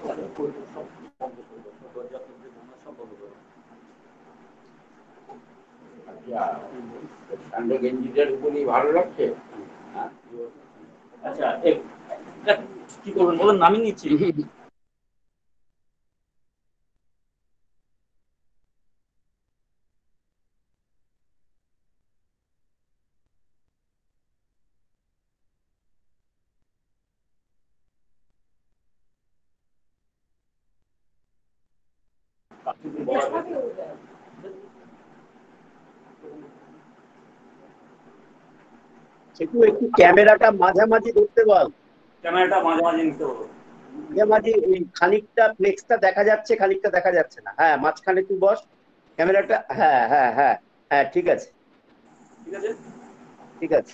গেঞ্জিটার উপরই ভালো লাগছে। আচ্ছা কি করবেন বলেন, নামিয়ে নিচ্ছি। একটু একটু ক্যামেরাটা মাঝামাঝি ধরতে বল। ক্যামেরাটা মাঝামাঝি নিতে হবে। মাঝামাঝি ওই খানিকটা ফ্লেক্সটা দেখা যাচ্ছে, খানিকটা দেখা যাচ্ছে না। হ্যাঁ, মাঝখানে তুই বস ক্যামেরাটা। হ্যাঁ হ্যাঁ হ্যাঁ হ্যাঁ, ঠিক আছে ঠিক আছে। ঠিক আছে।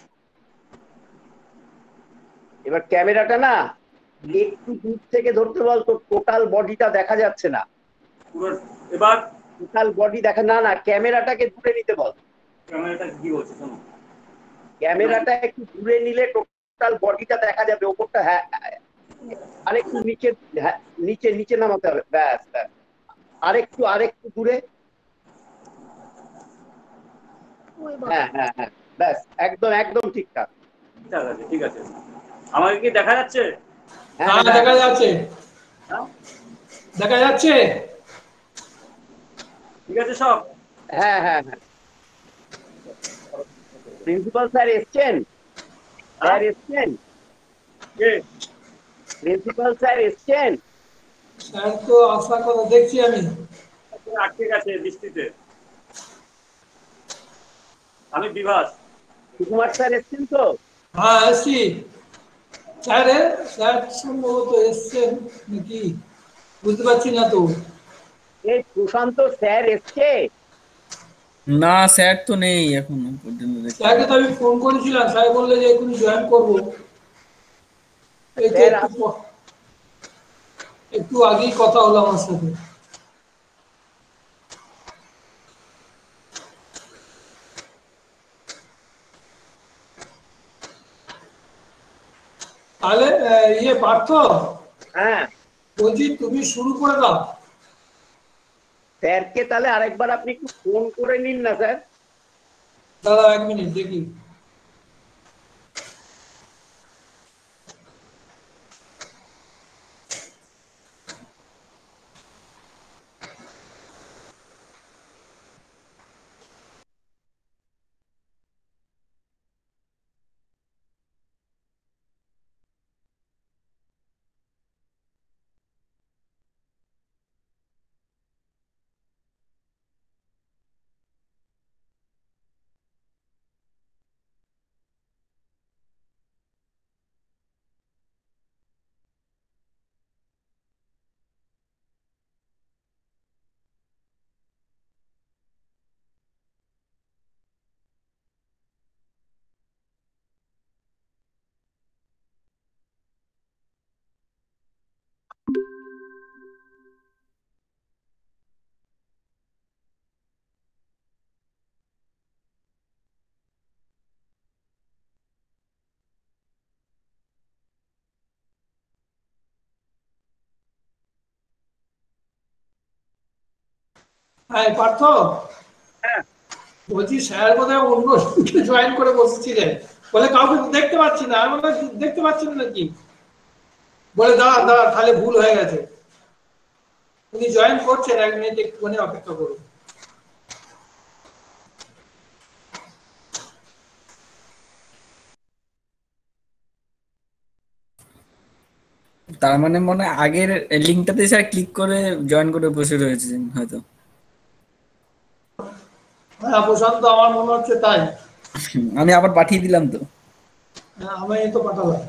এবার ক্যামেরাটা না একটু দূর থেকে ধরতে বল, তো টোটাল বডিটা দেখা যাচ্ছে না। পুরো এবার টোটাল বডি দেখা না, না ক্যামেরাটাকে দূরে নিতে বল। ক্যামেরাটা কি বলছে শোনো, ক্যামেরাটা একটু দূরে নিলে টোটাল বডিটা দেখা যাবে, ওপরটা। হ্যাঁ, আরেকটু নিচে। হ্যাঁ, নিচে নিচে নামাতে হবে, ব্যাস ব্যাস। আরেকটু আরেকটু দূরে। হ্যাঁ হ্যাঁ হ্যাঁ, ব্যাস, একদম একদম ঠিকঠাক। ঠিক আছে ঠিক আছে। আমাকে কি দেখা যাচ্ছে? হ্যাঁ দেখা যাচ্ছে, হ্যাঁ দেখা যাচ্ছে। ঠিক আছে সব। হ্যাঁ হ্যাঁ হ্যাঁ। প্রিন্সিপাল স্যার এসছেন? স্যার এসছেন? কে? প্রিন্সিপাল স্যার এসছেন? স্যার তো আসার কথা দেখছি আমি। আটকে গেছে বৃষ্টিতে। আমি বিভাস। সুকুমার স্যার এসছেন তো? হ্যাঁ এসছি। স্যার স্যার সম্ভবত এসছেন নাকি বুঝতে পারছি না তো। এই প্রশান্ত স্যার এসছে? না স্যার তো নেই এখনো পর্যন্ত। স্যারকে তো আমি ফোন করেছিলাম, স্যার বললে যে এখনই জয়েন করবো। এই তো স্যার একটু আগেই কথা হলো আমার সাথে। তাহলে ইয়ে পার্থ, হ্যাঁ বলছি তুমি শুরু করে দাও। স্যারকে তাহলে আরেকবার আপনি একটু ফোন করে নিন না স্যার। দাদা 1 মিনিট দেখি। হ্যাঁ পার্থ, হ্যাঁ বলছি স্যার বোধহয় অন্য জয়েন করে বসেছিলেন, বলে কাউকে দেখতে পাচ্ছি না। আমি বললাম দেখতে পাচ্ছেন নাকি, বলে দাঁড়া দাঁড়া তাহলে ভুল হয়ে গেছে। উনি জয়েন করছেন, 1 মিনিট একটুখানি অপেক্ষা করুন। তার মানে মনে হয় আগের লিঙ্কটাতে স্যার ক্লিক করে জয়েন করে বসে রয়েছেন হয়তো। হ্যাঁ প্রশান্ত, আমার মনে হচ্ছে তাই। আমি আবার পাঠিয়ে দিলাম তো। হ্যাঁ আমি তো পাঠালাম।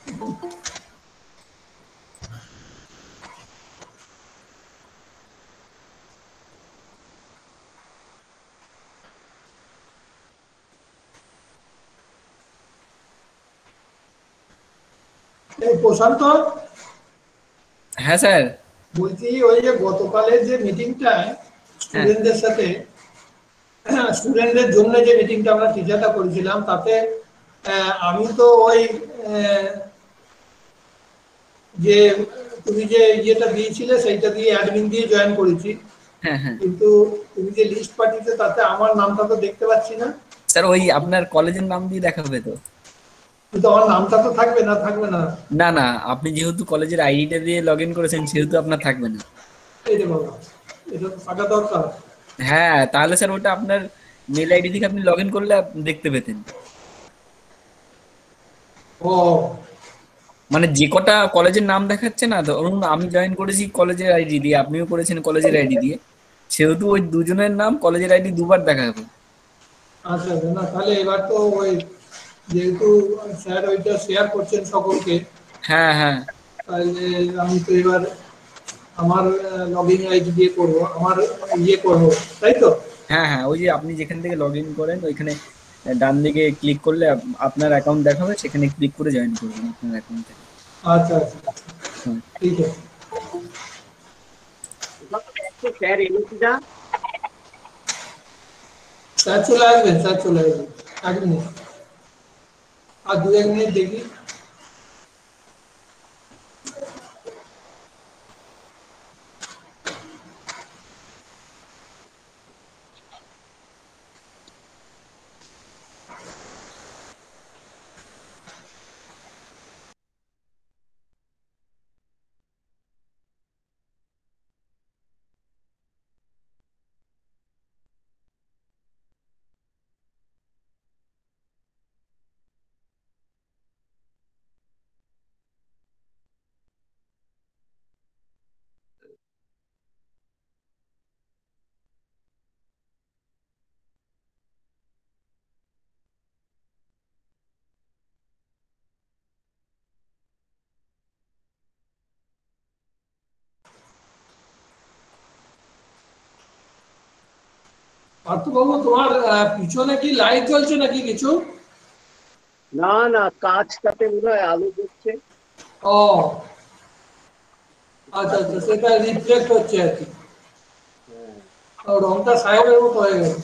এই প্রশান্ত, হ্যাঁ স্যার। বলছি ওই যে গতকালের যে মিটিংটায় স্টুডেন্টদের সাথে, স্টুডেন্টদের জন্য যে মিটিংটা আমরা টিচারটা করেছিলাম, তাতে আমি তো ওই যে তুমি যে ইয়েটা দিয়েছিলে সেইটা দিয়ে অ্যাডমিন দিয়ে জয়েন করেছি, হ্যাঁ হ্যাঁ কিন্তু তুমি যে লিস্ট পাঠিয়েছো তাতে আমার নামটা তো দেখতে পাচ্ছি না। স্যার, ওই আপনার কলেজের নাম দিয়ে দেখাবে তো? কিন্তু আমার নামটা তো থাকবে না, থাকবে না। না না, আপনি যেহেতু কলেজের আইডিটা দিয়ে লগ ইন করেছেন সেহেতু আপনার থাকবে না। এই যে বাবা, এটা তো থাকা দরকার। হ্যাঁ, তাহলে স্যার ওটা আপনার মেল আইডি থেকে আপনি লগ ইন করলে দেখতে পেতেন। ও মানে যে কটা কলেজের নাম দেখাচ্ছে না, ধরুন আমি জয়েন করেছি কলেজের আইডি দিয়ে, আপনিও করেছেন কলেজের আইডি দিয়ে, সেহেতু ওই দুজনের নাম কলেজের আইডি দুবার দেখাবে। আচ্ছা আচ্ছা, না তাহলে এবার তো ওই যেহেতু স্যার ওইটা শেয়ার করছেন সকলকে, হ্যাঁ হ্যাঁ তাহলে আমি তো এবার আমার লগইন আইডি দিয়ে করবো, আমার ইয়ে করবো, তাই তো? হ্যাঁ হ্যাঁ, ওই যে আপনি যেখান থেকে লগ ইন করেন ওইখানে ডান দিকে ক্লিক করলে আপনার অ্যাকাউন্ট দেখাবে, সেখানে ক্লিক করে জয়েন করবেন আপনার অ্যাকাউন্ট থেকে। আচ্ছা আচ্ছা, হুম। ঠিক আছে। স্যার এনেছি না? স্যার চলে আসবেন, স্যার চলে আসবেন, 1 মিনিট আর 2-1 মিনিট দেখি। পার্থবাবু, তোমার পিছনে কি লাইট জ্বলছে নাকি কিছু? না না, কাজটাতে মনে হয় আলো দিচ্ছে। ও আচ্ছা আচ্ছা, সেটা রিফ্লেক্ট হচ্ছে আর কি। আর রংটা সাহেবের মতো হয়ে গেল।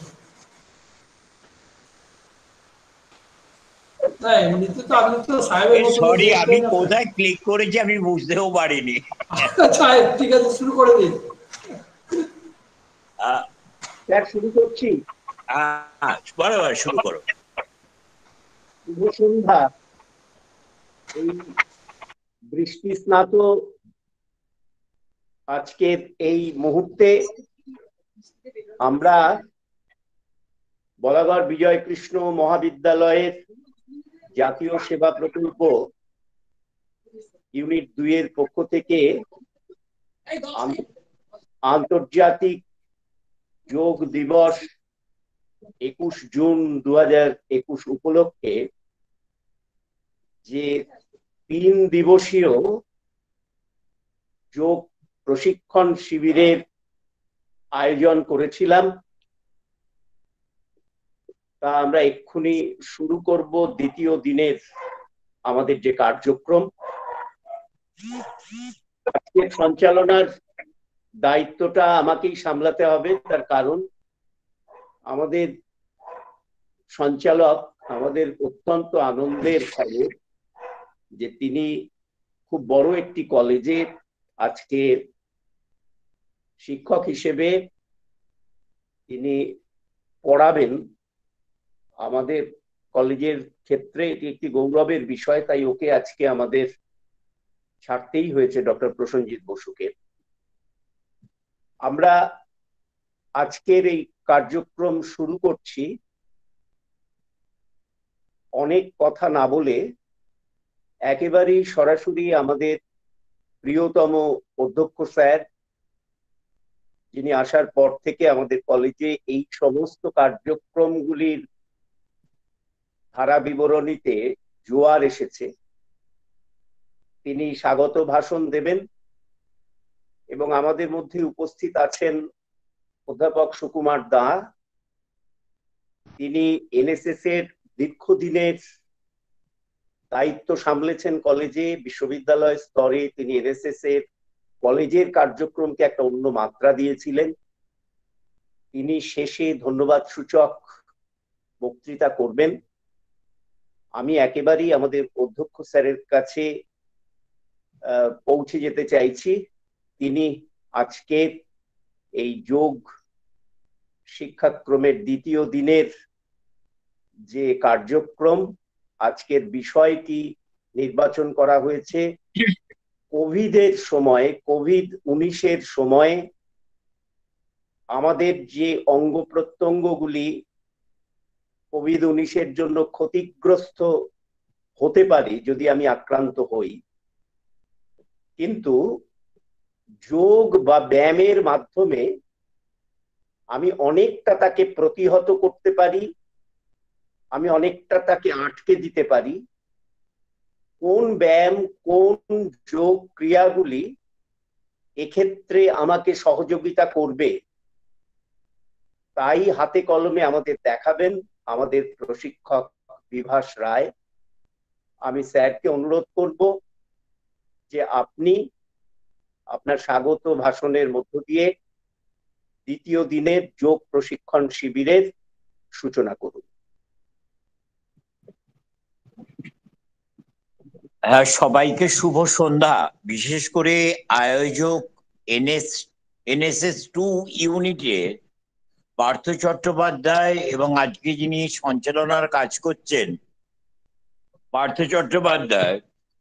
না এমনিতে তো আপনি তো সাহেবের মতো সরি, আমি দেখতে না। কোথায় ক্লিক করেছি আমি বুঝতেও পারিনি। আচ্ছা ঠিক আছে, শুরু করে দিন। স্যার শুরু করছি। বরাবর শুরু করো। শুভ সন্ধ্যা। এই বৃষ্টি স্নাত আজকের এই মুহূর্তে আমরা বলাগড় বিজয় কৃষ্ণ মহাবিদ্যালয়ের জাতীয় সেবা প্রকল্প ইউনিট 2 এর পক্ষ থেকে আন্তর্জাতিক যোগ দিবস 21 জুন 2021 উপলক্ষে যে 3 দিবসীয় যোগ প্রশিক্ষণ শিবিরের আয়োজন করেছিলাম, তা আমরা এক্ষুনি শুরু করব দ্বিতীয় দিনের আমাদের যে কার্যক্রম। আজকের সঞ্চালনার দায়িত্বটা আমাকেই সামলাতে হবে, তার কারণ আমাদের সঞ্চালক, আমাদের অত্যন্ত আনন্দের খবর যে তিনি খুব বড় একটি কলেজে আজকে শিক্ষক হিসেবে তিনি পড়াবেন। আমাদের কলেজের ক্ষেত্রে এটি একটি গৌরবের বিষয়, তাই ওকে আজকে আমাদের ছাড়তেই হয়েছে, ডক্টর প্রসেনজিৎ বসুকে। আমরা আজকের এই কার্যক্রম শুরু করছি অনেক কথা না বলে একেবারেই সরাসরি আমাদের প্রিয়তম অধ্যক্ষ স্যার, যিনি আসার পর থেকে আমাদের কলেজে এই সমস্ত কার্যক্রমগুলির ধারা বিবরণীতে জোয়ার এসেছে, তিনি স্বাগত ভাষণ দেবেন। এবং আমাদের মধ্যে উপস্থিত আছেন অধ্যাপক সুকুমার দা, তিনি এনএসএস এর দীর্ঘদিনের দায়িত্ব সামলেছেন কলেজে, বিশ্ববিদ্যালয় স্তরে তিনি এনএসএস এর কলেজের কার্যক্রমকে একটা অন্য মাত্রা দিয়েছিলেন। তিনি শেষে ধন্যবাদ সূচক বক্তৃতা করবেন। আমি একেবারেই আমাদের অধ্যক্ষ স্যারের কাছে পৌঁছে যেতে চাইছি। তিনি আজকে এই যোগ শিক্ষাক্রমের দ্বিতীয় দিনের যে কার্যক্রম, আজকের বিষয়টি নির্বাচন করা হয়েছে কোভিডের সময়, কোভিড-19 সময়ে আমাদের যে অঙ্গ প্রত্যঙ্গগুলি কোভিড-19 জন্য ক্ষতিগ্রস্ত হতে পারি যদি আমি আক্রান্ত হই, কিন্তু যোগ বা ব্যায়ামের মাধ্যমে আমি অনেকটা তাকে প্রতিহত করতে পারি, আমি অনেকটা তাকে আটকে দিতে পারি। কোন ব্যায়াম, কোন যোগ ক্রিয়াগুলি এক্ষেত্রে আমাকে সহযোগিতা করবে, তাই হাতে কলমে আমাদের দেখাবেন আমাদের প্রশিক্ষক বিভাস রায়। আমি স্যারকে অনুরোধ করব যে আপনি আপনার স্বাগত ভাষণের মধ্য দিয়ে দ্বিতীয় দিনের যোগ প্রশিক্ষণ শিবিরের সূচনা করুন। সবাইকে শুভ সন্ধ্যা। বিশেষ করে আয়োজক NSS 2 ইউনিটের পার্থ চট্টোপাধ্যায় এবং আজকে যিনি সঞ্চালনার কাজ করছেন পার্থ চট্টোপাধ্যায়,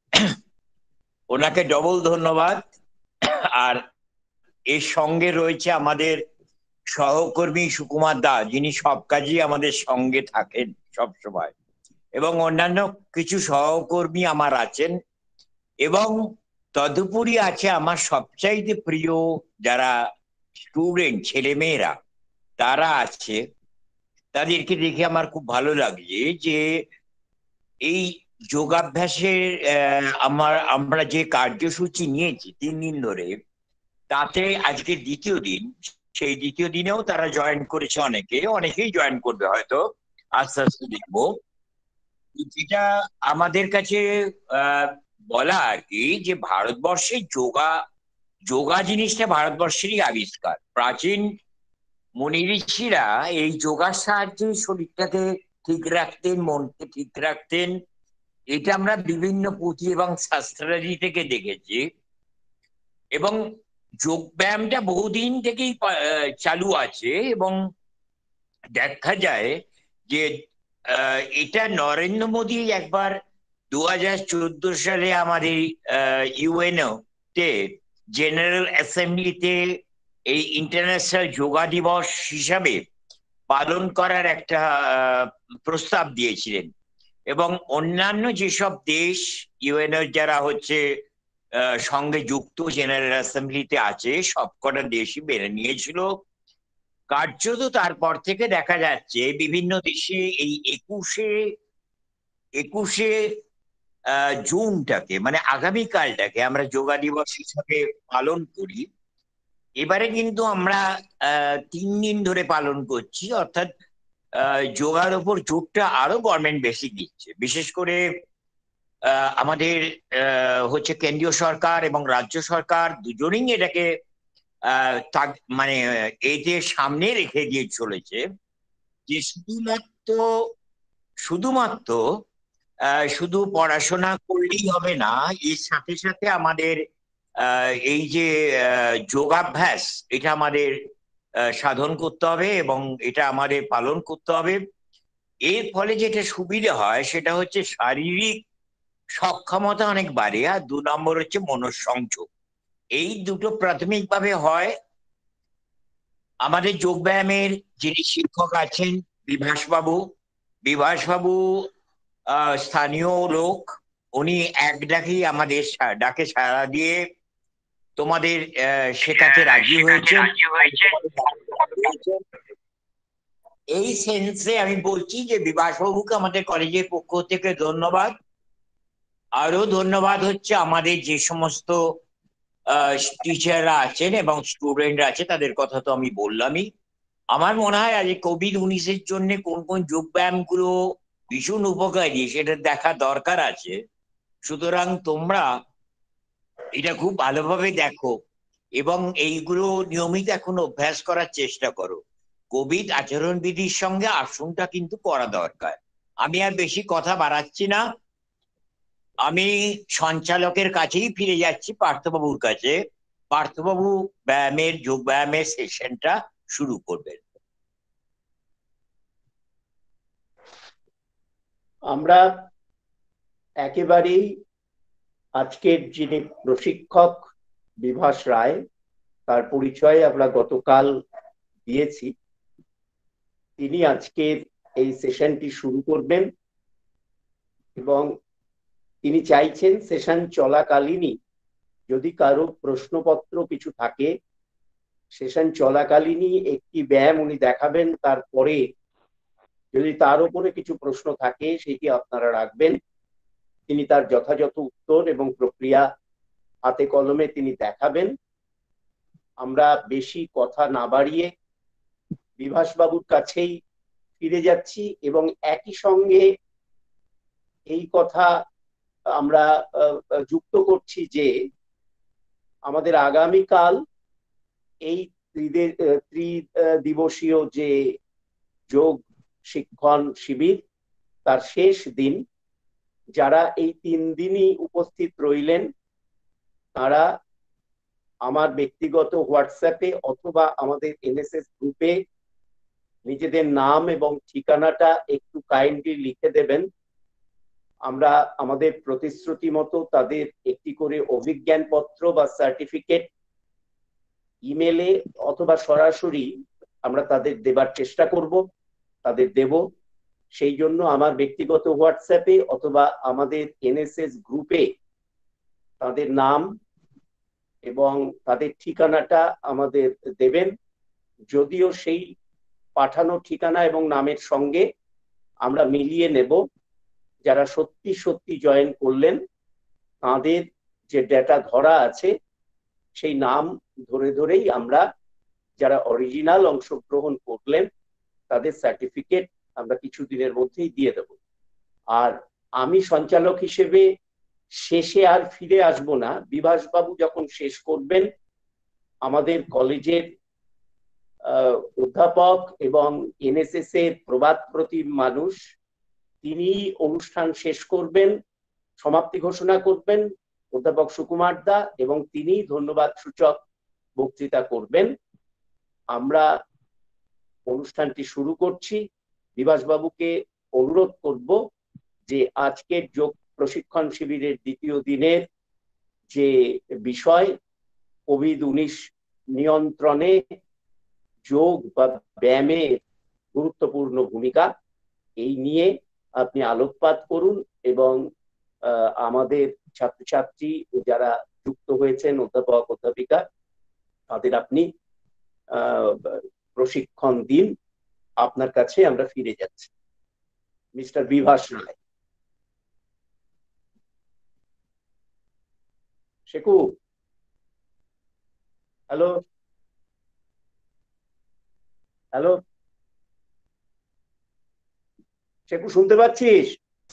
ওনাকে ডবল ধন্যবাদ। আর এর সঙ্গে রয়েছে আমাদের সহকর্মী সুকুমার দা, যিনি সব কাজেই আমাদের সঙ্গে থাকেন সব সময়, এবং অন্যান্য কিছু সহকর্মী আমার আছেন, এবং তদুপরি আছে আমার সবচাইতে প্রিয় যারা স্টুডেন্ট ছেলেমেয়েরা তারা আছে। তাদেরকে দেখে আমার খুব ভালো লাগছে যে এই যোগাভ্যাসের আমরা যে কার্যসূচি নিয়েছি 3 দিন ধরে, তাতে আজকে দ্বিতীয় দিন, সেই দ্বিতীয় দিনেও তারা জয়েন করেছে, অনেকেই জয়েন করবে হয়তো, আস্তে আস্তে দেখবো। যেটা আমাদের কাছে বলা আর কি, যে ভারতবর্ষে যোগা জিনিসটা ভারতবর্ষেরই আবিষ্কার। প্রাচীন মুনি ঋষিরা এই যোগার সাহায্যে শরীরটাকে ঠিক রাখতেন, মনকে ঠিক রাখতেন। এটা আমরা বিভিন্ন পুঁথি এবং শাস্ত্রাদি থেকে দেখেছি। এবং যোগ ব্যায়ামটা বহুদিন থেকেই চালু আছে, এবং দেখা যায় যে এটা নরেন্দ্র মোদী একবার 2014 সালে আমাদের ইউএনও তে জেনারেল অ্যাসেম্বলিতে এই ইন্টারন্যাশনাল যোগা দিবস হিসাবে পালন করার একটা প্রস্তাব দিয়েছিলেন। এবং অন্যান্য যেসব দেশ ইউএনও যারা হচ্ছে সঙ্গে যুক্ত জেনারেল অ্যাসেম্বলিতে আছে, সবকটা দেশই মেনে নিয়েছিল। কার্যত তারপর থেকে দেখা যাচ্ছে বিভিন্ন দেশে এই 21শে জুনটাকে, মানে আগামীকালটাকে আমরা যোগা দিবস হিসাবে পালন করি। এবারে কিন্তু আমরা 3 দিন ধরে পালন করছি, অর্থাৎ যোগার উপর জোরটা আরো গভর্নমেন্ট বেশি দিচ্ছে। বিশেষ করে আমাদের হচ্ছে কেন্দ্রীয় সরকার এবং রাজ্য সরকার দুজনেই এটাকে মানে এতে সামনে রেখে দিয়ে চলেছে যে শুধু পড়াশোনা করলেই হবে না, এর সাথে সাথে আমাদের এই যে যোগাভ্যাস, এটা আমাদের সাধন করতে হবে এবং এটা আমাদের পালন করতে হবে। এর ফলে যেটা সুবিধা হয় সেটা হচ্ছে শারীরিক সক্ষমতা অনেক বাড়ে, আর 2 নম্বর হচ্ছে মনঃসংযোগ। এই দুটো প্রাথমিকভাবে হয়। আমাদের যোগব্যায়ামের যিনি শিক্ষক আছেন বিভাসবাবু স্থানীয় লোক, উনি এক ডাকেই আমাদের ডাকে সাড়া দিয়ে তোমাদের শেখাতে রাজি হয়েছে। এই সেন্সে আমি বলছি যে বিভাসবাবুকে আমাদের কলেজের পক্ষ থেকে ধন্যবাদ। আরো ধন্যবাদ হচ্ছে আমাদের যে সমস্ত টিচাররা আছেন এবং স্টুডেন্টরা আছে, তাদের কথা তো আমি বললামই। আমার মনে হয় আজ কোভিড-19 জন্য কোন কোন যোগ ব্যায়াম গুলো ভীষণ উপকারী সেটা দেখা দরকার আছে। সুতরাং তোমরা এটা খুব ভালোভাবে দেখো এবং এইগুলো নিয়মিত এখন অভ্যাস করার চেষ্টা করো। কোভিড আচরণবিধির সঙ্গে আসনটা কিন্তু করা দরকার। আমি আর বেশি কথা বাড়াচ্ছি না, আমি সঞ্চালকের কাছেই ফিরে যাচ্ছি, পার্থবাবুর কাছে। পার্থবাবু যোগ ব্যায়ামের সেশনটা শুরু করবেন। আমরা একেবারেই আজকের যিনি প্রশিক্ষক বিভাস রায়, তার পরিচয় আমরা গতকাল দিয়েছি। তিনি আজকের এই সেশনটি শুরু করবেন এবং তিনি চাইছেন সেশন চলাকালীনই যদি কারো প্রশ্নপত্র কিছু থাকে, সেশন চলাকালীনই একটি ব্যায়াম উনি দেখাবেন, তারপরে যদি তার উপরে কিছু প্রশ্ন থাকে সেটি আপনারা রাখবেন। তিনি তার যথাযথ উত্তর এবং প্রক্রিয়া হাতে কলমে তিনি দেখাবেন। আমরা বেশি কথা না বাড়িয়ে বিভাস বাবুর কাছেই ফিরে যাচ্ছি এবং একই সঙ্গে এই কথা আমরা যুক্ত করছি যে আমাদের আগামীকাল এই ত্রিদিবসীয় যে যোগ শিক্ষণ শিবির, তার শেষ দিন। যারা এই 3 দিনই উপস্থিত রইলেন তারা আমার ব্যক্তিগত হোয়াটসঅ্যাপে অথবা আমাদের এনএসএস গ্রুপে নিজেদের নাম এবং ঠিকানাটা একটু কাইন্ডলি লিখে দেবেন। আমরা আমাদের প্রতিশ্রুতি মতো তাদের একটি করে অভিজ্ঞানপত্র বা সার্টিফিকেট ইমেলে অথবা সরাসরি আমরা তাদের দেবার চেষ্টা করব, তাদের দেব। সেই জন্য আমার ব্যক্তিগত হোয়াটসঅ্যাপে অথবা আমাদের এনএসএস গ্রুপে তাদের নাম এবং তাদের ঠিকানাটা আমাদের দেবেন। যদিও সেই পাঠানো ঠিকানা এবং নামের সঙ্গে আমরা মিলিয়ে নেব যারা সত্যি সত্যি জয়েন করলেন, তাদের যে ডেটা ধরা আছে সেই নাম ধরে ধরেই আমরা যারা অরিজিনাল অংশগ্রহণ করলেন তাদের সার্টিফিকেট আমরা কিছুদিনের মধ্যেই দিয়ে দেব। আর আমি সঞ্চালক হিসেবে শেষে আর ফিরে আসব না। বিভাস বাবু যখন শেষ করবেন, আমাদের কলেজের অধ্যাপক এবং এনএসএস এর প্রবাদ প্রতিম মানুষ, তিনি অনুষ্ঠান শেষ করবেন, সমাপ্তি ঘোষণা করবেন অধ্যাপক সুকুমার দা, এবং তিনি ধন্যবাদ সূচক বক্তৃতা করবেন। আমরা অনুষ্ঠানটি শুরু করছি। বিভাস বাবুকে অনুরোধ করব যে আজকের যোগ প্রশিক্ষণ শিবিরের দ্বিতীয় দিনের যে বিষয় কোভিড-19 নিয়ন্ত্রণে যোগ বা ব্যায়ামের গুরুত্বপূর্ণ ভূমিকা, এই নিয়ে আপনি আলোকপাত করুন এবং আমাদের ছাত্রছাত্রী যারা যুক্ত হয়েছেন অধ্যাপক অধ্যাপিকা তাদের আপনি প্রশিক্ষণ দিন। আপনার কাছে আমরা ফিরে যাচ্ছি। Mister Bibhas Roy. Shekhu, hello hello Shekhu, শুনতে পাচ্ছিস?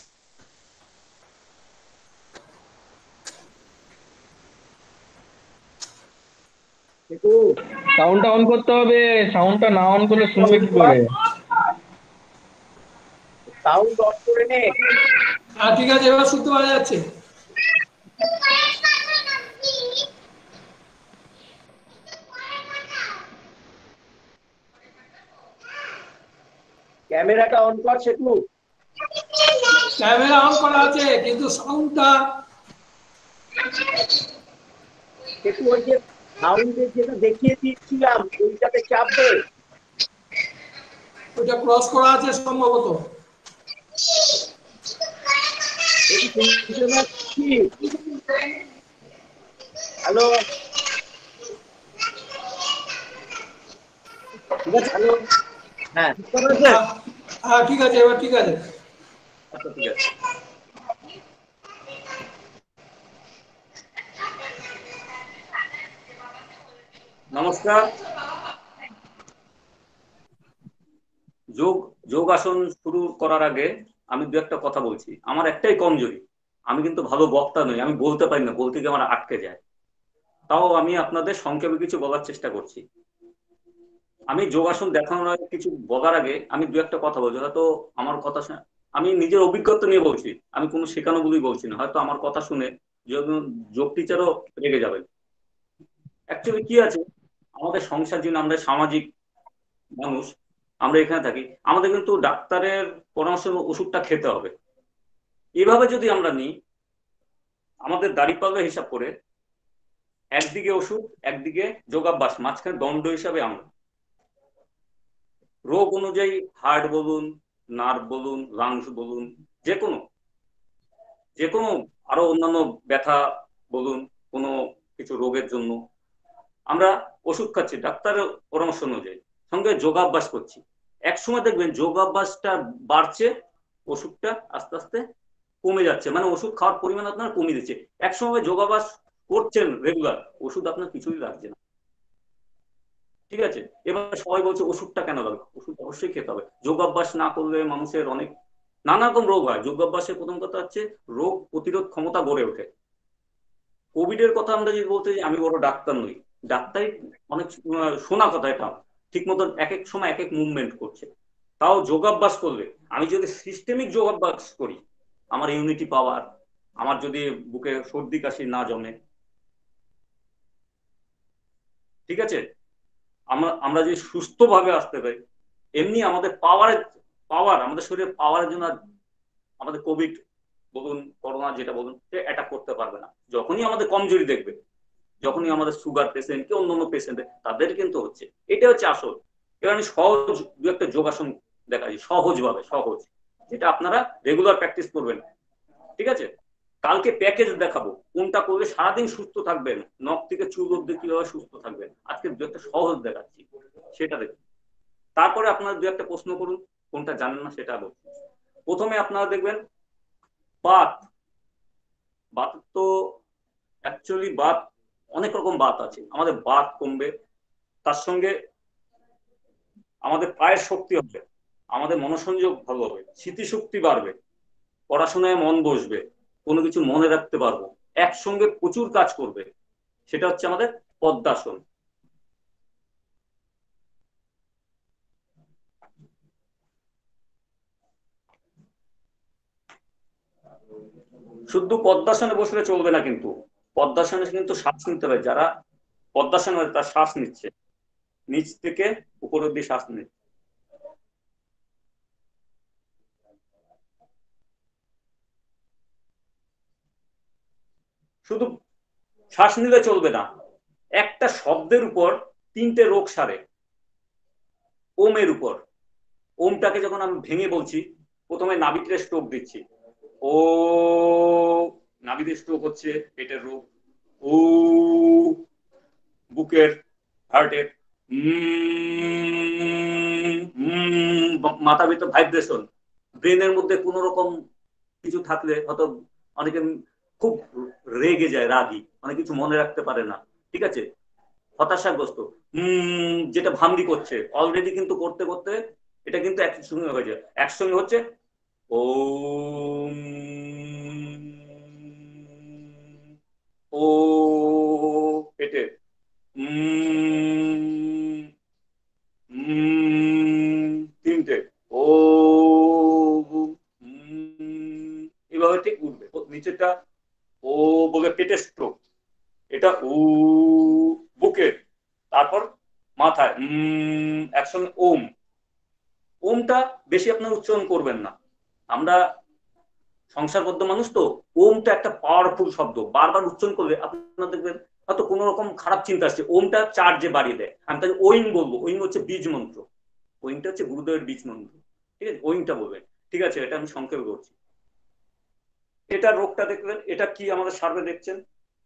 শেখু, সাউন্ডটা অন করতে হবে, সাউন্ডটা না অন করলে শুনবে কি করে? সাউন্ড অন করে নে। হ্যাঁ ঠিক আছে, এবার শুনতে পাওয়া যাচ্ছে। ক্যামেরাটা অন কর শেখু। ক্যামেরা অন করা আছে কিন্তু সাউন্ডটা শেখু, ওই যে সাউন্ডের যেটা দেখিয়ে দিচ্ছিলাম ওইটাতে চাপ দে। ওটা ক্রস করা আছে সম্ভবত। হ্যালো হ্যালো, হ্যাঁ হ্যাঁ ঠিক আছে, এবার ঠিক আছে। আচ্ছা ঠিক আছে। নমস্কার। যোগাসন শুরু করার আগে আমি দু একটা কথা বলছি। আমার একটাই কমজোরি, আমি কিন্তু ভালো বক্তা নই, আমি বলতে পারি না, বলতে গিয়ে আমার আটকে যায়। তাও আমি আপনাদের সংক্ষেপে কিছু বলার চেষ্টা করছি। আমি যোগাসন দেখানোর আগে কিছু বলার আগে আমি দু একটা কথা বলছি, হয়তো আমার কথা আমি নিজের অভিজ্ঞতা নিয়ে বলছি, আমি কোনো শেখানো বলেই বলছি না। হয়তো আমার কথা শুনে যোগ টিচারও রেগে যাবেন। অ্যাকচুয়ালি কি আছে, আমাদের সংসার জীবনে আমরা সামাজিক মানুষ, আমরা এখানে থাকি, আমাদের কিন্তু ডাক্তারের পরামর্শ ওষুধটা খেতে হবে। এভাবে যদি আমরা নিই, আমাদের দাঁড়িপাল্লা হিসাব করে একদিকে ওষুধ একদিকে যোগাভ্যাস, মাঝখানে দণ্ড হিসাবে আমরা রোগ অনুযায়ী হার্ট বলুন, নার্ভ বলুন, লাংস বলুন, যে কোনো আরো অন্যান্য ব্যথা বলুন, কোনো কিছু রোগের জন্য আমরা ওষুধ খাচ্ছি ডাক্তারের পরামর্শ অনুযায়ী, সঙ্গে যোগাভ্যাস করছি। একসময় দেখবেন যোগাভ্যাসটা বাড়ছে, ওষুধটা আস্তে আস্তে কমে যাচ্ছে, মানে ওষুধ খাওয়ার পরিমাণ আপনার কমে দিচ্ছে। একসময় যোগাভ্যাস করছেন রেগুলার, ওষুধ আপনার কিছুই লাগছে না। ঠিক আছে, এবার সবাই বলছে ওষুধটা কেন লাগবে? ওষুধ অবশ্যই খেতে হবে। যোগাভ্যাস না করলে মানুষের অনেক নানা রকম রোগ হয়। যোগাভ্যাসের প্রথম কথা হচ্ছে রোগ প্রতিরোধ ক্ষমতা গড়ে ওঠে। কোভিড এর কথা আমরা যদি বলতে যাই, আমি বড় ডাক্তার নই, ডাক্তারই অনেক শোনা কথা, এটা ঠিক মতো এক এক সময় এক এক মুভমেন্ট করছে। তাও যোগাভ্যাস করলে, আমি যদি সিস্টেমিক যোগাভ্যাস করি, আমার ইমিউনিটি পাওয়ার, আমার যদি বুকে সর্দি কাশি না জমে, ঠিক আছে, আমরা যদি সুস্থভাবে আসতে পারি, এমনি আমাদের পাওয়ার আমাদের শরীরে পাওয়ারের জন্য আমাদের কোভিড বলুন, করোনা যেটা বলুন, সে অ্যাটাক করতে পারবে না। যখনই আমাদের কমজোরি দেখবে, যখনই আমাদের সুগার পেশেন্ট কি অন্যান্য পেশেন্ট, তাদের কিন্তু হচ্ছে, এটা হচ্ছে আসল। এবার আমি সহজ দু একটা যোগাসন দেখাচ্ছি, সহজ, যেটা আপনারা রেগুলার প্র্যাকটিস করবেন। ঠিক আছে, কালকে প্যাকেজ দেখাবো কোনটা করলে সারাদিন সুস্থ থাকবেন, নখ থেকে চুল অব্দি কিভাবে সুস্থ থাকবেন। আজকে দু একটা সহজ দেখাচ্ছি, সেটা দেখুন। তারপরে আপনারা দু একটা প্রশ্ন করুন, কোনটা জানেন না সেটা বলুন। প্রথমে আপনারা দেখবেন বাত তো অ্যাকচুয়ালি বাত অনেক রকম বাত আছে। আমাদের বাত কমবে, তার সঙ্গে আমাদের পায়ের শক্তি হবে, আমাদের মনোসংযোগ ভালো হবে, স্মৃতিশক্তি বাড়বে, পড়াশোনায় মন বসবে, কোনো কিছু মনে রাখতে পারবো, একসঙ্গে প্রচুর কাজ করবে। সেটা হচ্ছে আমাদের পদ্মাসন। শুধু পদ্মাসনে বসলে চলবে না, কিন্তু পদ্মাসনে কিন্তু শ্বাস নিতে হবে। যারা পদ্মাসনে তার শ্বাস নিচ্ছে, নিচ থেকে উপর অব্দি শ্বাস নিচ্ছে। শুধু শ্বাস নিলে চলবে না, একটা শব্দের উপর তিনটে রোগ সারে। ওমের উপর, ওমটাকে যখন আমি ভেঙে বলছি, প্রথমে নাভিতে স্ট্রোক দিচ্ছি, ও নাভিতে স্ট্রোক হচ্ছে, পেটের রোগ। ও বুকের, হার্টের, মাথা ভিতর ভাইব্রেশন, ব্রেনের মধ্যে কোন রকম কিছু থাকলে, হয়তো অনেকে খুব রেগে যায়, রাগী, অনেক কিছু মনে রাখতে পারে না। ঠিক আছে, হতাশাগ্রস্ত, যেটা ভান্দি করছে অলরেডি, কিন্তু করতে করতে এটা কিন্তু একসঙ্গে হয়ে যায়। একসঙ্গে হচ্ছে ওম, ও পেটে, তিনটে ও, এভাবে ঠিক উঠবে। নিচেটা ও বলে পেটের স্ট্রোক, এটা উ বুকের, তারপর মাথায় একসঙ্গে ওম। ওমটা বেশি আপনার উচ্চারণ করবেন না, আমরা সংসারবদ্ধ মানুষ তো, ওমটা একটা পাওয়ারফুল শব্দ, বারবার উচ্চারণ করলে আপনারা দেখবেন হয়তো কোনো রকম খারাপ চিন্তা আসছে, ওমটা চার্জে বাড়িয়ে দেয়। আমি তাই ওইং বলবো, ওইং হচ্ছে বীজ মন্ত্র, ওইংটা হচ্ছে গুরুদেবের বীজ মন্ত্র। ঠিক আছে, ওইংটা বলবেন। ঠিক আছে, এটা আমি সংক্ষেপে করছি। এটা রোগটা দেখলেন, এটা কি আমাদের সার্ভে দেখছেন।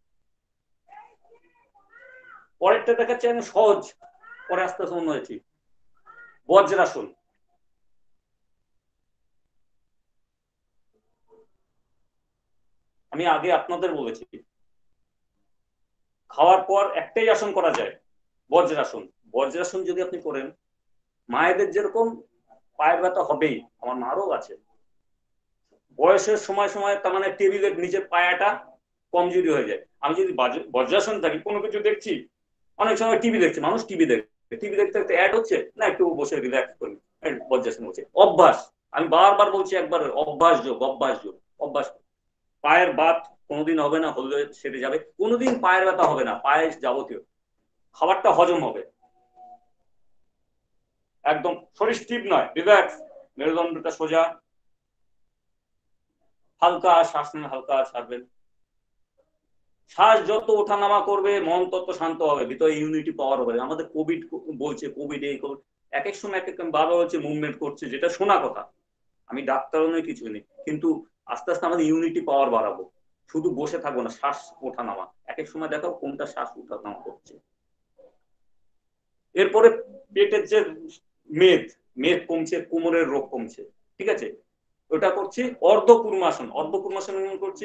পরেরটা দেখাচ্ছে আমি সহজ, পরে আস্তে আস্তে অন্য হয়েছি, বজ্রাসন। আমি আগে আপনাদের বলেছি, খাওয়ার পর একটাই আসন করা যায়, বজ্রাসন। বজ্রাসন যদি আপনি করেন, মায়েদের যেরকম পায়ের ব্যথা হবেই, আমার মারও আছে, বয়সের সময় সময় তার মানে টেবিলের নিচে পায়াটা কমজোরি হয়ে যায়। আমি যদি বজ্রাসন থাকি, কোনো কিছু দেখছি, অনেক সময় টিভি দেখছি, মানুষ টিভি দেখতে দেখতে অ্যাড হচ্ছে না, একটু বসে রিল্যাক্স করি, বজ্রাসন হচ্ছে অভ্যাস। আমি বারবার বলছি, একবার অভ্যাসযোগ অভ্যাসযোগ অভ্যাস। পায়ের বাত কোনোদিন হবে না, হলে সেরে যাবে। কোনোদিন পায়ের ব্যথা হবে না, পায়ের যাবতীয় খাবারটা হজম হবে। একদম শরীর স্টিফ নয়, রিল্যাক্স, মেরুদণ্ডটা সোজা, হালকা শ্বাস নেন, হালকা ছাড়বেন। শ্বাস যত ওঠানামা করবে মন তত শান্ত হবে, ভিতরে ইউনিটি পাওয়ার হবে। আমাদের কোভিড বলছে, কোভিড এই কোভিড, এক এক সময় এক এক ভাবে হচ্ছে মুভমেন্ট করছে, যেটা শোনা কথা, আমি ডাক্তারও নই কিছু নেই, কিন্তু আস্তে আস্তে আমাদের ইউনিটি পাওয়ার বাড়াবো। শুধু বসে থাকবো না, শ্বাস ওঠানামা এক এক সময় দেখাও কোনটা শ্বাস ওঠানামা করছে। এরপরে পেটের যে মেদ, মেদ কমছে, কোমরের রোগ কমছে, ঠিক আছে, ওটা করছি। অর্ধকুর্মাসন, অর্ধকুর্মাসন করছি।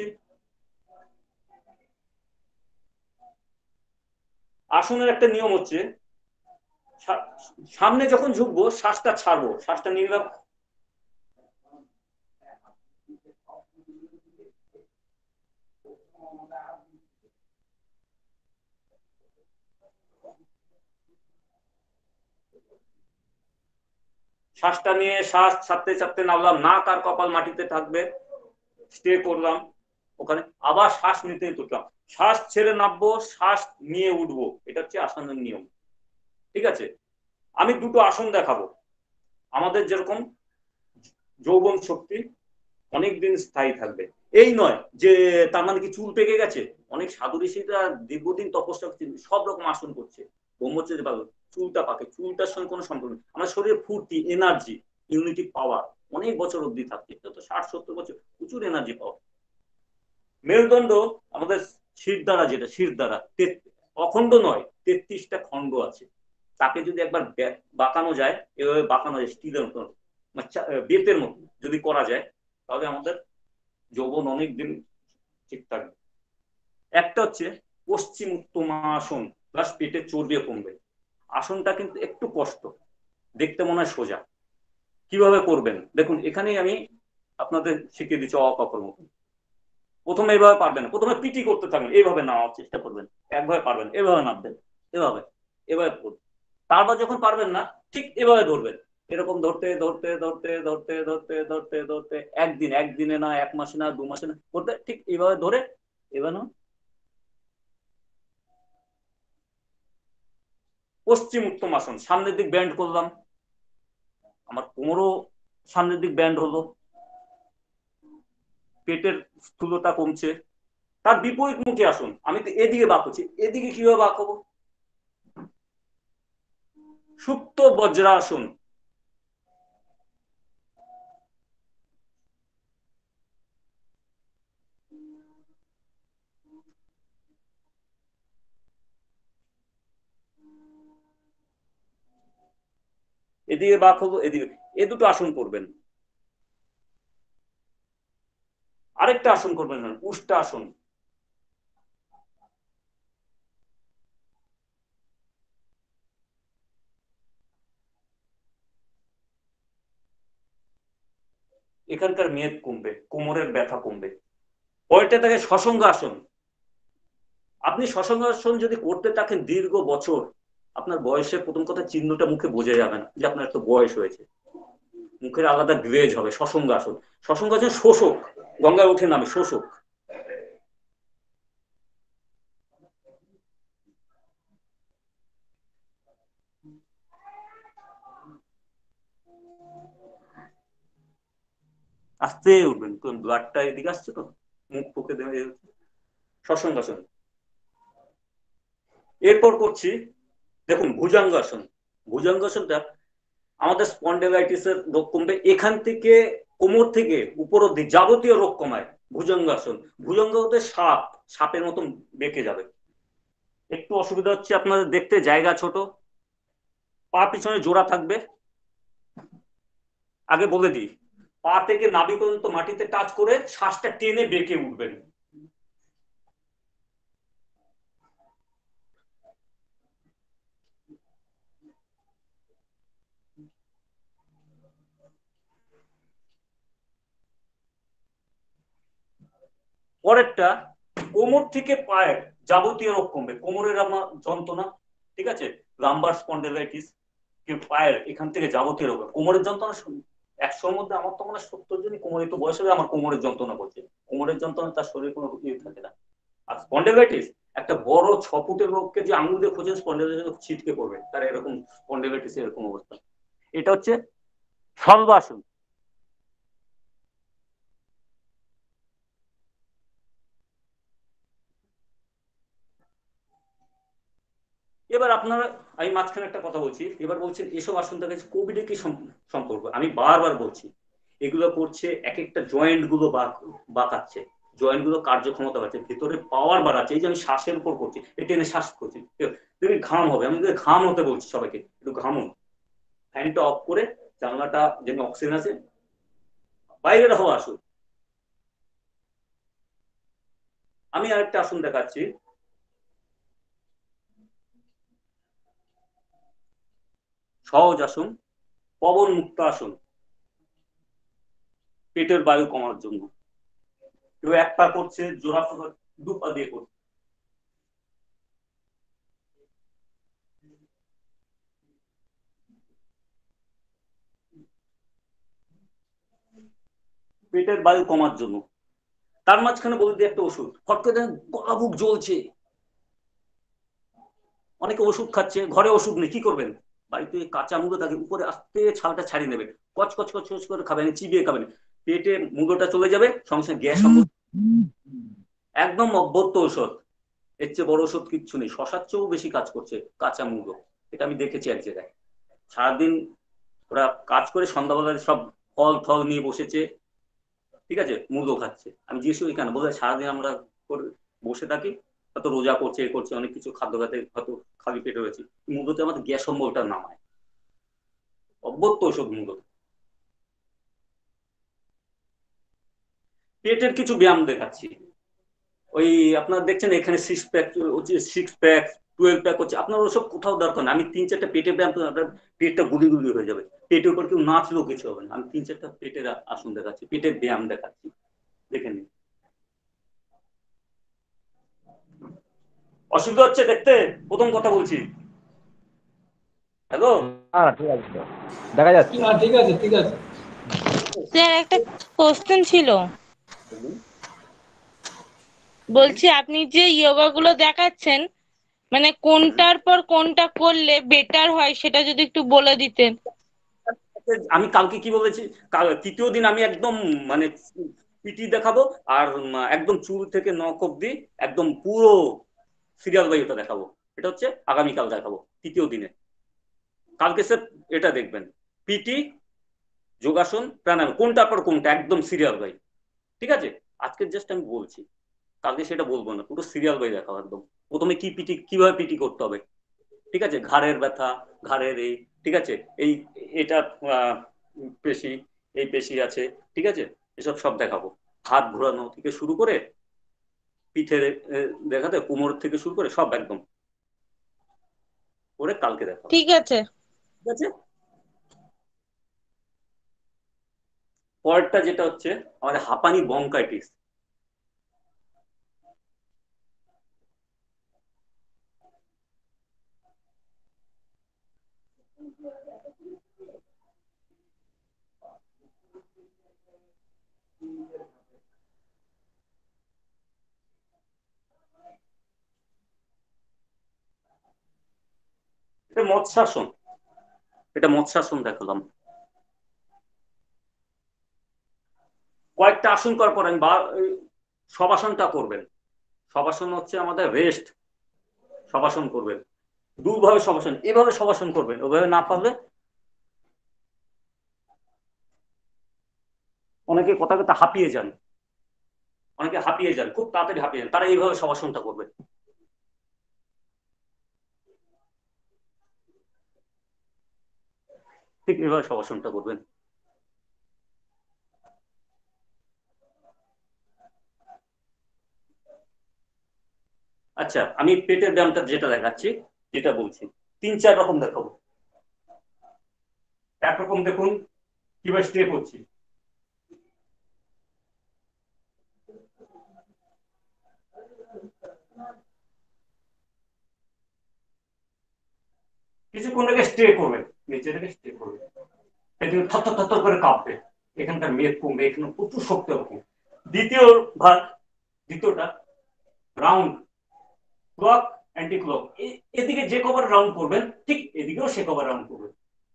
আসনের একটা নিয়ম হচ্ছে, সামনে যখন ঝুঁকবো শ্বাসটা ছাড়বো, শ্বাসটা নিলাম, শ্বাসটা নিয়ে শ্বাস ছাড়তে ছাড়তে নামলাম, নাক আর কপাল মাটিতে থাকবে, স্টে করলাম ওখানে, আবার শ্বাস নিতে উঠলাম, শ্বাস ছেড়ে নামবো, শ্বাস নিয়ে উঠবো। এটা হচ্ছে আসনের নিয়ম, ঠিক আছে। আমি দুটো আসন দেখাবো। আমাদের যেরকম যৌবন শক্তি অনেকদিন স্থায়ী থাকবে, এই নয় যে তার মানে কি চুল পেকে গেছে। অনেক সাধু ঋষিরা দীর্ঘদিন তপস্যা করছে, সব রকম আসন করছে, ব্রহ্মচর্য পাবে, চুলটা পাকে, চুলটার সঙ্গে কোনো সম্পর্ক নেই। আমার শরীরে ফুর্তি, এনার্জি, ইউনিটি পাওয়ার অনেক বছর অব্দি থাকছে, তো 60-70 বছর প্রচুর এনার্জি পাওয়া। মেরুদণ্ড আমাদের শির দ্বারা, যেটা শির দ্বারা অখণ্ড নয়, 33টা খণ্ড আছে। তাকে যদি একবার বাঁকানো যায়, এভাবে বাঁকানো যায় স্টিলের মতো, বেতের মতো যদি করা যায়, তাহলে আমাদের যৌবন অনেক দিন ঠিক থাকবে। একটা হচ্ছে পশ্চিম উত্তমাসন, প্লাস পেটের চর্বি কমবে। আসনটা কিন্তু একটু কষ্ট, দেখতে মনে হয় সোজা। কিভাবে করবেন দেখুন, এখানেই আমি আপনাদের শিখিয়ে দিচ্ছি অকাপড় মতো। প্রথমে এইভাবে পারবেন না, প্রথমে পিটি করতে থাকবেন, এইভাবে নেওয়ার চেষ্টা করবেন, একভাবে পারবেন, এভাবে নামবেন, এভাবে এভাবে করবেন। তারপর যখন পারবেন না, ঠিক এভাবে ধরবেন, এরকম ধরতে ধরতে ধরতে ধরতে ধরতে ধরতে ধরতে একদিনে না, 1 মাসে না, 2 মাসে না, করতে ঠিক এইভাবে ধরে এভাবে পশ্চিম উত্তমাসন। সামনের দিক ব্যান্ড করলাম, আমার কোমরও সামনের দিক ব্যান্ড হলো, পেটের স্থূলতা কমছে। তার বিপরীত মুখে আসুন, আমি তো এদিকে বাঁক হচ্ছি, এদিকে কিভাবে বাঁক হবো? সুপ্ত বজ্রাসন। এদিকে বাঁক হবো, এদিকে, এ দুটো আসন করবেন। আরেকটা আসন করবেন, উষ্ট্রাসন। এখানকার মেদ কমবে, কোমরের ব্যথা কমবে। পরেরটা থাকে শশাঙ্গ আসন। আপনি শশাঙ্গ আসন যদি করতে থাকেন দীর্ঘ বছর, আপনার বয়সের প্রথম কথা চিহ্নটা মুখে বোঝা যাবে না যে আপনার একটা বয়স হয়েছে, মুখের আলাদা গ্লেজ হবে। শশাঙ্গ আসন, শশাঙ্গ আসন শোষক, গঙ্গায় ওঠে নামে শোষক। আস্তে উঠবেন, কারণ ব্লাডটা এদিকে আসছে তো, মুখ ফুকে দেবে। শশাঙ্গাসন। এরপর করছি দেখুন ভুজঙ্গাসন। ভুজঙ্গাসনটা আমাদের স্পন্ডেলাইটিসের রোগ কমবে, এখান থেকে কোমর থেকে উপর অব্দি যাবতীয় রোগ কমায় ভুজঙ্গাসন। ভুজঙ্গ হতে সাপ, সাপের মতন বেঁকে যাবে। একটু অসুবিধা হচ্ছে আপনাদের দেখতে, জায়গা ছোট, পা পিছনে জোড়া থাকবে। আগে বলে দিই, পা থেকে নাভি পর্যন্ত মাটিতে টাচ করে শ্বাসটা টেনে বেঁকে উঠবেন। পরেরটা কোমর থেকে পায়ের যাবতীয় রোগ কমবে। কোমরের আমার যন্ত্রণা, ঠিক আছে, লাম্বার স্পন্ডেলাইটিস, পায়ের এখান থেকে যাবতীয় রোগ, কোমরের যন্ত্রণা 100-র মধ্যে আমার তো মনে হয় 70 জনই কোমরে, তো বয়স হবে আমার কোমরের যন্ত্রণা করছে। কোমরের যন্ত্রণা তার শরীরে কোনো ইয়ে থাকে না। আর স্পন্ডেলাইটিস একটা বড় 6 ফুটের লোককে যে আঙুল দিয়ে খোঁজে স্পন্ডেলাইটিস ছিটকে পড়বে, তার এরকম স্পন্ডেলাইটিস এরকম অবস্থা। এটা হচ্ছে শলবাসন। এবার আপনারা, আমি মাঝখানে একটা কথা বলছি, এবার বলছেন এসব আসন থেকে কোভিড কি সম্পর্ক। আমি বারবার বলছি এগুলো করছে এক একটা জয়েন্ট গুলো বাঁকাচ্ছে, জয়েন্ট গুলো কার্যক্ষমতা বাড়ছে, ভিতরে পাওয়ার বাড়াচ্ছে। এই যে আমি শ্বাসের উপর করছি, এটা টেনে শ্বাস করছি, তুমি ঘাম হবে, আমি ঘাম হতে বলছি সবাইকে একটু ঘামুন। ফ্যানটা অফ করে জানলাটা যেন অক্সিজেন আছে, বাইরের হওয়া আসুন। আমি আরেকটা আসন দেখাচ্ছি, সহজ আসন, পবন মুক্ত আসন, পেটের বায়ু কমার জন্য। কেউ এক পা করছে, জোড়া দু পা দিয়ে করছে। পেটের বায়ু কমার জন্য। তার মাঝখানে বলে দিই একটা ওষুধ, হট করে গলা বুক জ্বলছে, অনেকে ওষুধ খাচ্ছে, ঘরে ওষুধ নেই, কি করবেন? বাড়িতে কাঁচা মুগো থাকে, উপরে আস্তে ছালটা ছাড়িয়ে নেবেন, কচ কচ কচ কচ করে খাবেন, চিবিয়ে খাবেন, পেটে মুগোটা চলে যাবে, সঙ্গে সঙ্গে গ্যাস একদম অভ্যর্থ ঔষধ। এর চেয়ে বড় ওষুধ কিচ্ছু নেই, শশার চেয়েও বেশি কাজ করছে কাঁচা মুগো। এটা আমি দেখেছি এক জায়গায়, সারাদিন ওরা কাজ করে সন্ধ্যাবেলায় সব ফল ফল নিয়ে বসেছে, ঠিক আছে, মুগো খাচ্ছে। আমি জিজ্ঞেস করি কেন, বলে সারাদিন আমরা বসে থাকি, হয়তো রোজা করছে, এ করছে, অনেক কিছু খাদ্য খাতে হয়তো খালি পেটে রয়েছে, মুগোতে আমাদের গ্যাস অম্বলটা নামায়, অভ্যর্থ ওষুধ মুগো। পেটের কিছু ব্যায়াম দেখাচ্ছি, ওই আপনারা দেখছেন এখানে 6 প্যাক হচ্ছে, 6 প্যাক 12 প্যাক হচ্ছে, আপনার ওসব কোথাও দরকার না। আমি 3-4টা পেটের ব্যায়াম, আপনার পেটটা গুলি গুলি হয়ে যাবে, পেটের উপর কেউ নাচলেও কিছু হবে না। আমি 3-4টা পেটের আসন দেখাচ্ছি, পেটের ব্যায়াম দেখাচ্ছি, দেখে নিন। অসুবিধা হচ্ছে দেখতে? প্রথম কথা বলছি। হ্যালো, হ্যাঁ ঠিক আছে তো, দেখা যাচ্ছে। হ্যাঁ ঠিক আছে ঠিক আছে। স্যার একটা কোশ্চেন ছিল, বলছি আপনি যে যোগা গুলো দেখাচ্ছেন মানে কোনটার পর কোনটা করলে বেটার হয় সেটা যদি একটু বলে দিতেন। আমি কালকে কি বলেছি, তৃতীয় দিন আমি একদম মানে পিটি দেখাবো, আর একদম চুল থেকে নখ অব্দি একদম পুরো সিরিয়াল বাই ওটা দেখাবো। এটা হচ্ছে আগামীকাল দেখাবো তৃতীয় দিনে। কালকে স্যার এটা দেখবেন, পিটি, যোগাসন, প্রাণায়াম, কোনটার পর কোনটা একদম সিরিয়াল বাই। ঠিক আছে, আজকে জাস্ট আমি বলছি, কালকে সেটা বলবো না, পুরো সিরিয়াল বাই দেখাবো একদম। প্রথমে কি পিটি, কিভাবে পিটি করতে হবে, ঠিক আছে, ঘাড়ের ব্যথা, ঘাড়ের এই, ঠিক আছে, এই এটা পেশি, এই পেশি আছে, ঠিক আছে, এসব সব দেখাবো। হাত ঘোরানো থেকে শুরু করে পিঠে দেখাতে, কোমর থেকে শুরু করে সব একদম করে কালকে দেখাবো। ঠিক আছে। ঠিক আছে, পরেরটা যেটা হচ্ছে আমাদের হাঁপানি বঙ্কাইটিস। এটা মৎস্যাসন, এটা মৎস্যাসন দেখালাম। কয়েকটা আসন করার পর আমি শবাসনটা করবেন। শবাসন হচ্ছে আমাদের রেস্ট, শবাসন করবেন দুভাবে, শবাসন এভাবে শবাসন করবেন, ওভাবে না পারলে অনেকে কথা কথা হাঁপিয়ে যান, অনেকে হাঁপিয়ে যান, খুব তাড়াতাড়ি হাঁপিয়ে যান, তারা এইভাবে শবাসনটা করবেন। ঠিক এইভাবে শবাসনটা করবেন। আচ্ছা, আমি পেটের ব্যায়ামটা যেটা দেখাচ্ছি, যেটা বলছি, 3-4 রকম দেখাবো। একরকম দেখুন কিভাবে স্টেপ হচ্ছে, কিছুক্ষণ থেকে স্টে করবেন, নিচে থেকে স্টে করবেন, সেদিন থর করে কাঁপবে, এখানকার মেদ কমবে, এখানে প্রচুর শক্তি হবে। দ্বিতীয় ভাগ, দ্বিতীয়টা রাউন্ড ক্লক অ্যান্টি ক্লক, এদিকে যে কবার রাউন্ড করবেন ঠিক এদিকেও সে কবার রাউন্ড করবেন।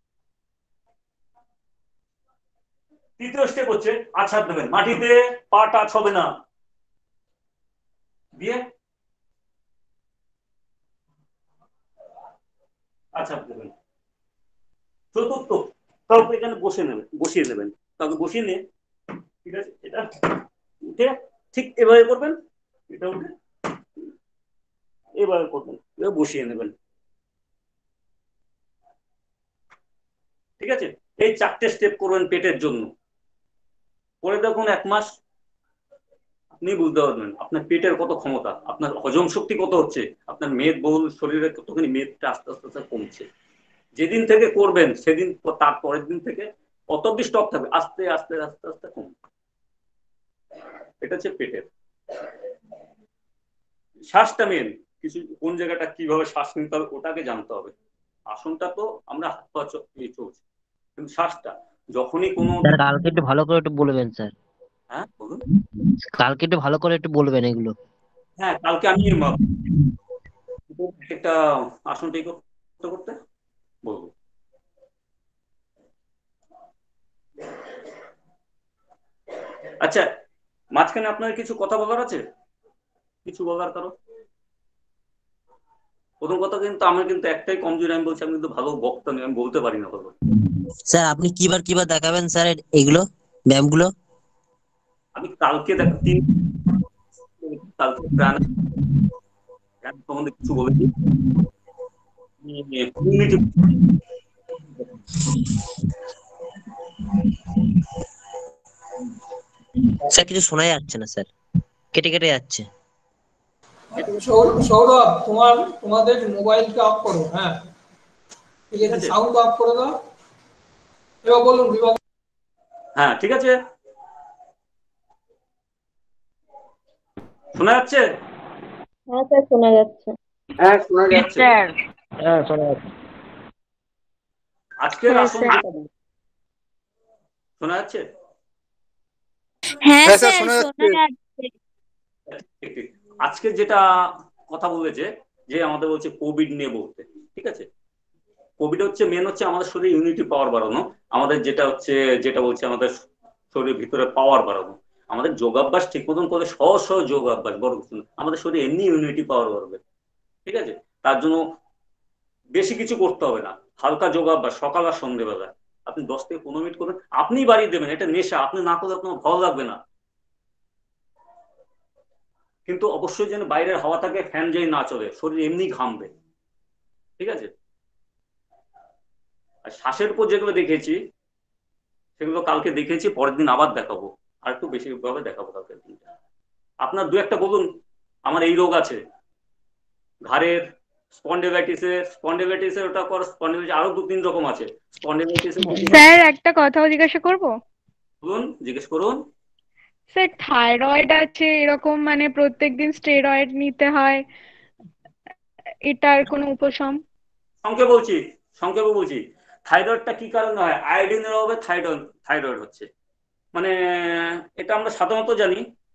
তৃতীয় স্টেপ হচ্ছে আছাড় দেবেন, মাটিতে পা টাচ হবে না, দিয়ে আছাড় দেবেন। চতুর্থ, কাউকে এখানে বসিয়ে নেবেন, কাউকে বসিয়ে নিয়ে, ঠিক আছে, এটা উঠে ঠিক এভাবে করবেন, এটা উঠে এভাবে করবেন, এভাবে বসিয়ে নেবেন, ঠিক আছে। এই 4টে স্টেপ করবেন পেটের জন্য, করে দেখুন 1 মাস আপনি বুঝতে পারবেন আপনার পেটের কত ক্ষমতা, আপনার হজম শক্তি কত হচ্ছে, আপনার মেদ বহুল শরীরে কতখানি মেদটা আস্তে আস্তে আস্তে কমছে। যেদিন থেকে করবেন সেদিন তার পরের দিন থেকে অত অব্দি স্টক থাকবে, আস্তে আস্তে আস্তে আস্তে কমবে। এটা হচ্ছে পেটের। শ্বাসটা মেন, কিছু কোন জায়গাটা কিভাবে শ্বাস নিতে হবে ওটাকে জানতে হবে। আসনটা তো আমরা হাত পা চলছে, কিন্তু শ্বাসটা যখনই কোনো, স্যার কালকে একটু ভালো করে একটু বলবেন স্যার। হ্যাঁ বলুন। কালকে একটু ভালো করে একটু বলবেন এগুলো। হ্যাঁ কালকে আমি একটা আসনটাই করতে করতে বলবো। আচ্ছা, মাঝখানে আপনার কিছু কথা বলার আছে, কিছু বলার কারো? প্রথম কথা কিন্তু আমার কিন্তু একটাই কমজোরি, আমি বলছি আমি কিন্তু ভালো বক্তা নই, আমি বলতে পারি না ভালো। স্যার আপনি কিবার দেখাবেন স্যার এগুলো ব্যায়ামগুলো? আমি কালকে কালকে প্রাণ সম্বন্ধে কিছু বলেছি। স্যার কিছু শোনা যাচ্ছে না স্যার, কেটে কেটে যাচ্ছে। সৌরভ, তোমাদের মোবাইলটা অফ করো। হ্যাঁ ঠিক আছে, সাউন্ড অফ করে দাও। এবার বলুন বিভাগ। হ্যাঁ ঠিক আছে, শোনা যাচ্ছে? হ্যাঁ স্যার শোনা যাচ্ছে। হ্যাঁ শোনা যাচ্ছে। হ্যাঁ শোনা যাচ্ছে। আজকের হ্যাঁ আসন স্যার। শোনা যাচ্ছে? হ্যাঁ হ্যাঁ স্যার স্যার শোনা শোনা যাচ্ছে। যাচ্ছে। ঠিক ঠিক। আজকে যেটা কথা বলেছে যে আমাদের বলছে কোভিড নিয়ে বলতে, ঠিক আছে। কোভিড হচ্ছে মেন হচ্ছে আমাদের শরীরে ইমিউনিটি পাওয়ার বাড়ানো, আমাদের যেটা বলছে আমাদের শরীরের ভিতরে পাওয়ার বাড়ানো, আমাদের যোগাভ্যাস ঠিক মতন করে সহজ সহজ যোগাভ্যাস বড় কিছু না, আমাদের শরীরে এমনি ইমিউনিটি পাওয়ার বাড়বে, ঠিক আছে। তার জন্য বেশি কিছু করতে হবে না, হালকা যোগাভ্যাস সকাল আর সন্ধ্যেবেলা আপনি 10 থেকে 15 মিনিট করবেন, আপনি বাড়িয়ে দেবেন, এটা নেশা, আপনি না করলে আপনার ভালো লাগবে না। কিন্তু অবশ্যই যেন বাইরের হাওয়াটাকে ফ্যান যেই না চলে, শরীর এমনি ঘামবে, ঠিক আছে। আর শ্বাসের উপর যেগুলো দেখেছি সেগুলো কালকে দেখেছি, পরের দিন আবার দেখাবো, আর একটু বেশি ভাবে দেখাবো কালকের দিনটা। আপনার দু একটা বলুন, আমার এই রোগ আছে ঘাড়ের, স্পন্ডিলাইটিসের ওটা কর, স্পন্ডিলাইটিস আরো 2-3 রকম আছে স্পন্ডিলাইটিস। স্যার একটা কথাও জিজ্ঞাসা করব? বলুন, জিজ্ঞেস করুন। স্যার থাইরয়েড আছে এরকম, মানে প্রত্যেকদিন স্টেরয়েড নিতে হয়, এটার কোনো উপশম? সংক্ষেপে বলছি, থাইরয়েডটা কি কারণে হয়? আয়োডিনের অভাবে থাইরয়েড হচ্ছে, মানে এটা আমরা সাধারণত জানি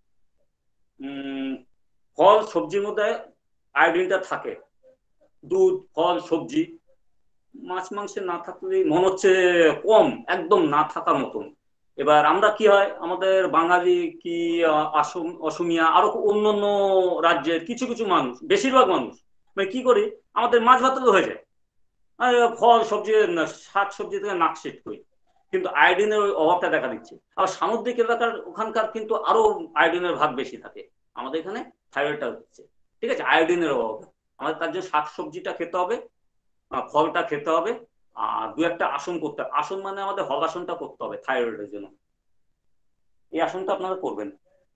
ফল সবজির মধ্যে আয়োডিনটা থাকে, দুধ ফল সবজি, মাছ মাংসে না থাকলে মনে হচ্ছে কম, একদম না থাকার মতন। এবার আমরা কি হয়, আমাদের বাঙালি কি অসমিয়া আরো অন্যান্য রাজ্যের কিছু কিছু মানুষ, বেশিরভাগ মানুষ মানে কি করি, আমাদের মাছ ভাত হয়ে যায়, ফল সবজি শাক সবজি থেকে নাক সেট করি, কিন্তু আয়োডিনের ওই অভাবটা দেখা দিচ্ছে। আর সামুদ্রিক এলাকার ওখানকার কিন্তু আরো আয়োডিনের ভাগ বেশি থাকে, আমাদের এখানে থাইরয়েডটা হচ্ছে, ঠিক আছে, আয়োডিনের অভাব। আমাদের তার জন্য শাক সবজিটা খেতে হবে, ফলটা খেতে হবে, আর 2-একটা আসন করতে হবে। আসন মানে আমাদের হলাসনটা করতে হবে থাইরয়েডের জন্য, এই আসনটা আপনারা করবেন।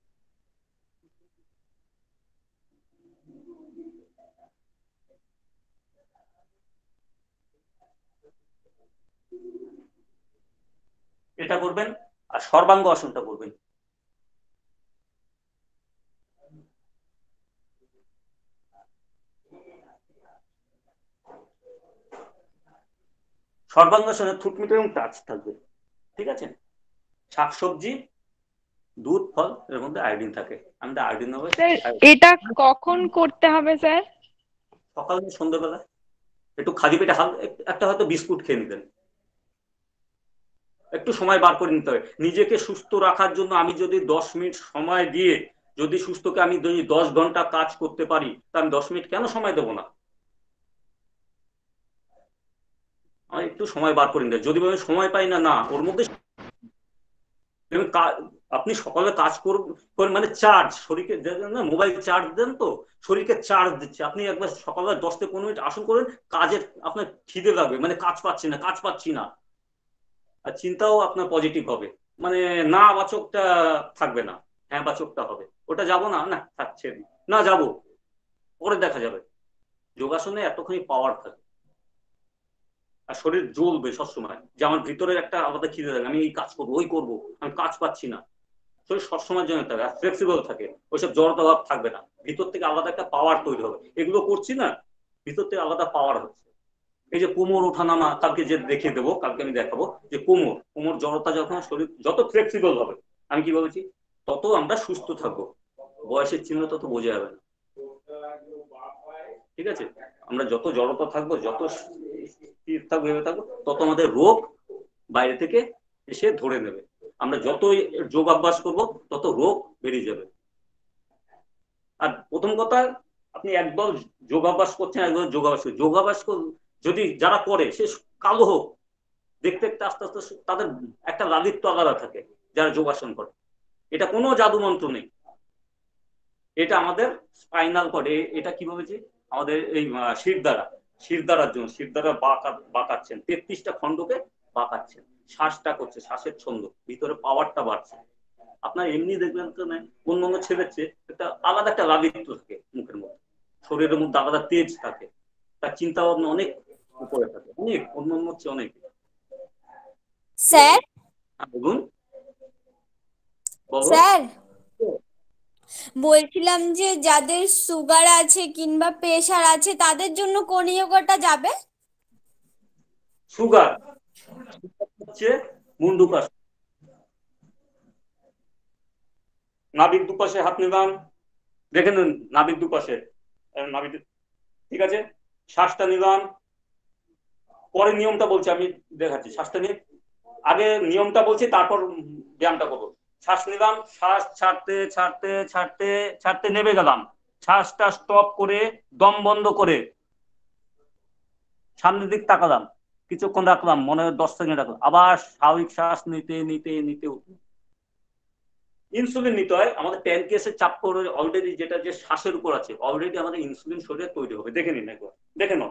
এটা করবেন, আর সর্বাঙ্গ আসনটা করবেন। সর্বাঙ্গাসনে থুতমিতে এবং টাচ থাকবে, ঠিক আছে। শাকসবজি, দুধ, ফল, এর মধ্যে আয়োডিন থাকে। আমি তো আয়োডিন নেবো স্যার এটা কখন করতে হবে স্যার? সকাল সন্ধ্যাবেলা একটু খালি পেটে একটা হয়তো বিস্কুট খেয়ে নিতেন, একটু সময় বার করে নিতে হবে নিজেকে সুস্থ রাখার জন্য। আমি যদি 10 মিনিট সময় দিয়ে যদি সুস্থকে আমি যদি 10 ঘন্টা কাজ করতে পারি, তা আমি 10 মিনিট কেন সময় দেবো না? আমি একটু সময় বার করে নিতে, যদি আমি সময় পাই না, ওর মধ্যে আপনি সকালে কাজ করেন মানে চার্জ, শরীরকে মোবাইল চার্জ দেন, তো শরীরকে চার্জ দিচ্ছে। আপনি একবার সকালে 10 থেকে 15 মিনিট আসন করেন, কাজের আপনার খিদে লাগবে, মানে কাজ পাচ্ছি না, আর চিন্তাও আপনার পজিটিভ হবে, মানে না বাচকটা থাকবে না, হ্যাঁ বাচকটা হবে। ওটা যাবো না থাকছে না, যাবো, পরে দেখা যাবে। যোগাসনে এতখানি পাওয়ার থাকে, আর শরীর জ্বলবে সবসময়, যে আমার ভিতরের একটা আলাদা খিদে থাকে, আমি এই কাজ করবো, ওই করবো, আমি কাজ পাচ্ছি না। শরীর সবসময়ের জন্য থাকে, আর ফ্লেক্সিবল থাকে, ওইসব জড়তা ভাব থাকবে না, ভিতর থেকে আলাদা একটা পাওয়ার তৈরি হবে। এগুলো করছি না, ভিতর থেকে আলাদা পাওয়ার হচ্ছে। এই যে কোমর ওঠানামা, কালকে যে দেখিয়ে দেবো, কালকে আমি দেখাবো যে কোমর জড়তা যখন শরীর যত ফ্লেক্সিবল হবে, আমি কি বলেছি, তত আমরা সুস্থ থাকবো। বয়সের চিহ্ন তত বোঝা যাবে না, ঠিক আছে। আমরা যত জড়তা থাকবো, যত স্থির থাকবো, ভেবে থাকবো, তত আমাদের রোগ বাইরে থেকে এসে ধরে নেবে। আমরা যতই যোগাভ্যাস করবো, তত রোগ বেরিয়ে যাবে। আর প্রথম কথা, আপনি একদল যোগাভ্যাস করছেন, একদল যোগাভ্যাস যদি যারা করে, সে কালো হোক, দেখতে দেখতে আস্তে আস্তে তাদের একটা লালিত্য আলাদা থাকে যারা যোগাসন করে। এটা কোনো জাদু মন্ত্র নেই, এটা আমাদের স্পাইনাল কর্ড, এটা কি বলেছি, আমাদের এই শিরদাঁড়ার জন্য, শিরদাঁড়া বাঁকাচ্ছেন, 33টা খণ্ডকে বাঁকাচ্ছেন, শ্বাসটা করছে, শ্বাসের ছন্দ, ভিতরে পাওয়ারটা বাড়ছে। আপনার এমনি দেখবেন তো কোন ছেলের চেয়ে একটা আলাদা একটা লালিত্য থাকে মুখের মধ্যে, শরীরের মধ্যে আলাদা তেজ থাকে, তার চিন্তা ভাবনা অনেক উপরে থাকে, অনেক অন্য চেয়ে অনেক। স্যার বলুন। স্যার বলছিলাম যে যাদের সুগার আছে কিংবা প্রেশার আছে তাদের জন্য কোন যোগাটা যাবে? সুগার হচ্ছে মুন্ডুকাসন, নাভির দুপাশে হাত নিলাম, দেখে নিন নাভির দুপাশে, ঠিক আছে। শ্বাসটা নিলাম, পরে নিয়মটা বলছি, আমি দেখাচ্ছি। শ্বাসটা নিয়ে আগে নিয়মটা বলছি, তারপর ব্যায়ামটা করবো। শ্বাস নিলাম, শ্বাস ছাড়তে ছাড়তে ছাড়তে ছাড়তে নেমে গেলাম, শ্বাসটা স্টপ করে দম বন্ধ করে সামনের দিক তাকালাম, কিছুক্ষণ রাখলাম, মনে 10 সেকেন্ড রাখলাম, আবার স্বাভাবিক শ্বাস নিতে নিতে নিতে ইনসুলিন নিতে হয়। আমাদের প্যানক্রিয়াসের চাপ করে অলরেডি, যেটা যে শ্বাসের উপর আছে, অলরেডি আমাদের ইনসুলিন শরীরে তৈরি হবে। দেখে নিন একবার, দেখে নাও।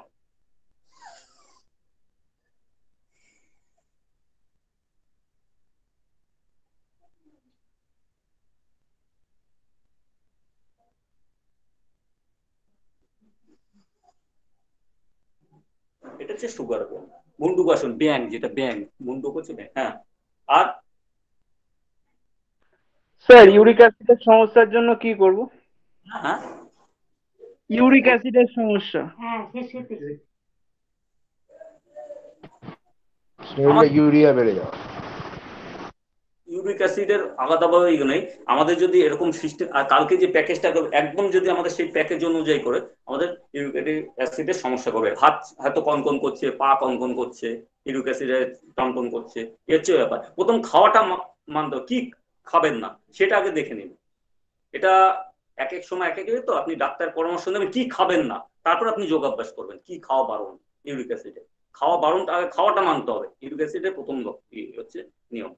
এটা হচ্ছে সুগার ব্যায়াম, মুন্ডুকাসন ব্যায়াম, যেটা ব্যায়াম মুন্ডু করছে ব্যায়াম। হ্যাঁ, আর স্যার ইউরিক অ্যাসিডের সমস্যার জন্য কি করব? হ্যাঁ, ইউরিক অ্যাসিডের সমস্যা। ইউরিয়া বেড়ে যাওয়া, ইউরিক অ্যাসিডের আলাদাভাবে ইয়ে নেই আমাদের। যদি এরকম সিস্টেম, আর কালকে যে প্যাকেজটা একদম যদি আমাদের সেই প্যাকেজ অনুযায়ী করে, আমাদের ইউরিক অ্যাসিডের সমস্যা করবে। হাত হয়তো কনকন করছে, পা কনকন করছে, ইউরিক অ্যাসিডের টনটন করছে, এর হচ্ছে ব্যাপার। প্রথম খাওয়াটা মানতে, কি খাবেন না সেটা আগে দেখে নিন। এটা এক এক সময় এক এক, তো আপনি ডাক্তার পরামর্শ নেবেন কি খাবেন না, তারপর আপনি যোগাভ্যাস করবেন কি খাওয়া বারণ। ইউরিক অ্যাসিডে খাওয়া বারণ, আগে খাওয়াটা মানতে হবে। ইউরিক অ্যাসিডের প্রথম হচ্ছে নিয়ম।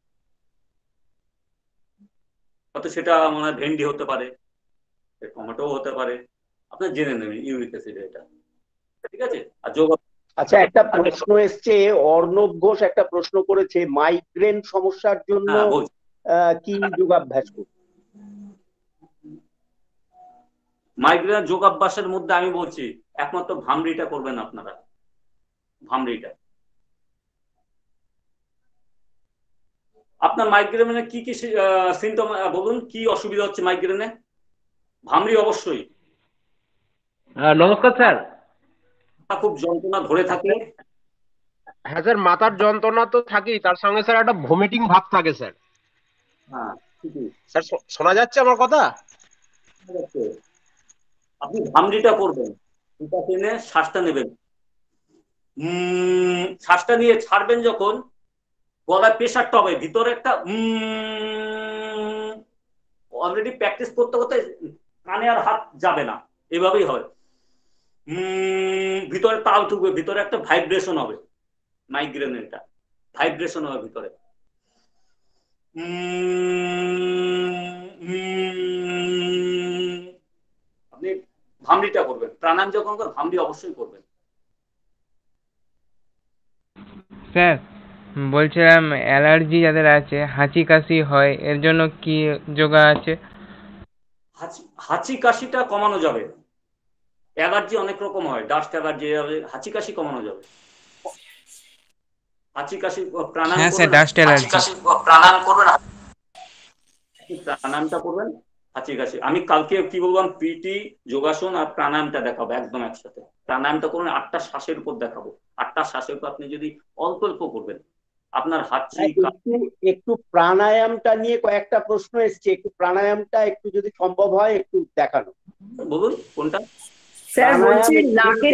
হয়তো সেটা মনে হয় ভেন্ডি হতে পারে, টমেটো হতে পারে, আপনার জেনে নেবেন ইউরিক অ্যাসিড এটা, ঠিক আছে। আর যোগ, আচ্ছা একটা প্রশ্ন এসছে, অর্ণব ঘোষ একটা প্রশ্ন করেছে, মাইগ্রেন সমস্যার জন্য কি যোগাভ্যাস করব? মাইগ্রেন যোগাভ্যাসের মধ্যে আমি বলছি একমাত্র ভামরিটা করবেন আপনারা, ভামরিটা। আপনার মাইগ্রেনে কি কি সিমটম বলুন, কি অসুবিধা হচ্ছে মাইগ্রেনে? ভামরি অবশ্যই। নমস্কার স্যার। খুব যন্ত্রণা ধরে থাকে, হ্যাঁ স্যার, মাথার যন্ত্রণা তো থাকেই, তার সঙ্গে স্যার একটা ভমিটিং ভাব থাকে স্যার। হ্যাঁ ঠিকই স্যার শোনা যাচ্ছে আমার কথা? আছে। আপনি ভামড়িটা করবেন, দুটা টেনে শ্বাসটা নেবেন, শ্বাসটা নিয়ে ছাড়বেন যখন গলায় প্রেশারটা হবে, ভিতরে একটা অলরেডি প্র্যাকটিস করতে করতে কানে আর হাত যাবে না, এভাবেই হয়। ভিতরে তাল ঢুকবে, ভিতরে একটা ভাইব্রেশন হবে, মাইগ্রেন এটা ভাইব্রেশন হবে ভিতরে। আপনি ভামড়িটা করবেন, প্রাণায়াম যখন করবেন ভামড়ি অবশ্যই করবেন। স্যার বলছিলাম অ্যালার্জি যাদের আছে, হাঁচি কাশি হয়, এর জন্য কি যোগা আছে? হাঁচি কাশিটা কমানো যাবে, অ্যালার্জি অনেক রকম হয়, ডাস্ট অ্যালার্জি, হাঁচি কাশি কমানো যাবে। হাঁচি কাশি প্রাণায়াম হ্যাঁ স্যার, করবেন, ডাস্ট অ্যালার্জি। প্রাণায়াম করবেন, প্রাণায়ামটা করবেন, হাঁচি কাশি। আমি কালকে কি বললাম, পিটি, যোগাসন আর প্রাণায়ামটা দেখাবো একদম একসাথে। প্রাণায়ামটা করবেন 8টা শ্বাসের উপর দেখাবো, 8টা শ্বাসের উপর আপনি যদি অল্প অল্প করবেন আপনার হাঁচি। একটু প্রাণায়ামটা নিয়ে কয়েকটা প্রশ্ন এসছে, একটু প্রাণায়ামটা একটু যদি সম্ভব হয় একটু দেখানো। বলুন কোনটা? স্যার বলছি নাকে,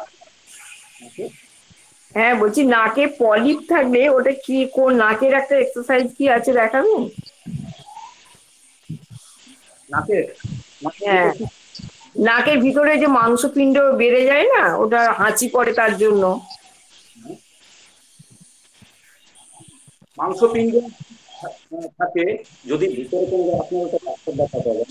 হ্যাঁ বলছি নাকে পলিপ থাকলে ওটা কি, কোন নাকের একটা এক্সারসাইজ কি আছে দেখাবেন? হ্যাঁ, নাকের ভিতরে যে মাংসপিণ্ড বেড়ে যায় না, ওটা হাঁচি করে তার জন্য। মাংসপিণ্ড থাকে যদি ভিতরে কোনো আপনার ডাক্তার দেখাতে হবে,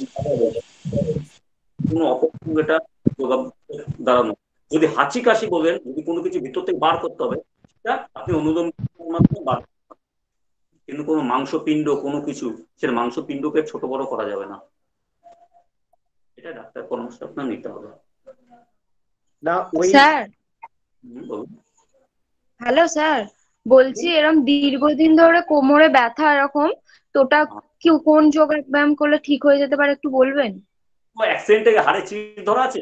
কোনো অপসঙ্গ এটা দাঁড়ানো। যদি হাঁচি কাশি বলেন, যদি কোনো কিছু ভিতর থেকে বার করতে হবে, সেটা আপনি অনুলোম মাধ্যমে বার করতে হবে। কিন্তু কোনো মাংসপিণ্ড কোনো কিছু, সেটা মাংসপিণ্ডকে ছোট বড় করা যাবে না, এটা ডাক্তার পরামর্শ আপনার নিতে হবে। না ওই স্যার, বলুন। হ্যালো স্যার, বলছি এরকম দীর্ঘদিন ধরে কোমরে ব্যথা এরকম, তো ওটা কি কোন যোগা ব্যায়াম করলে ঠিক হয়ে যেতে পারে, একটু বলবেন? অ্যাক্সিডেন্ট থেকে হাড়ে চিড় ধরা আছে?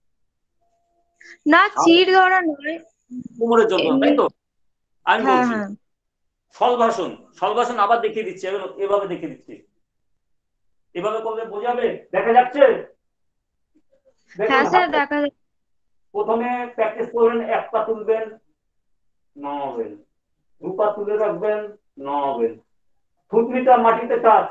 না চিড় ধরা নয়, কোমরের যন্ত্রণা, তাই তো? আমি হ্যাঁ বলছি হ্যাঁ সলভাসন, সলভাসন আবার দেখিয়ে দিচ্ছি, এভাবে দেখিয়ে দিচ্ছি, এভাবে করলে বোঝাবে, দেখা যাচ্ছে? হ্যাঁ স্যার দেখা যাচ্ছে। প্রথমে প্র্যাকটিস করবেন, এক পা তুলবেন, নবেন, দু পা তুলে রাখবেন, নবেন, থুতনিটা মাটিতে টাচ।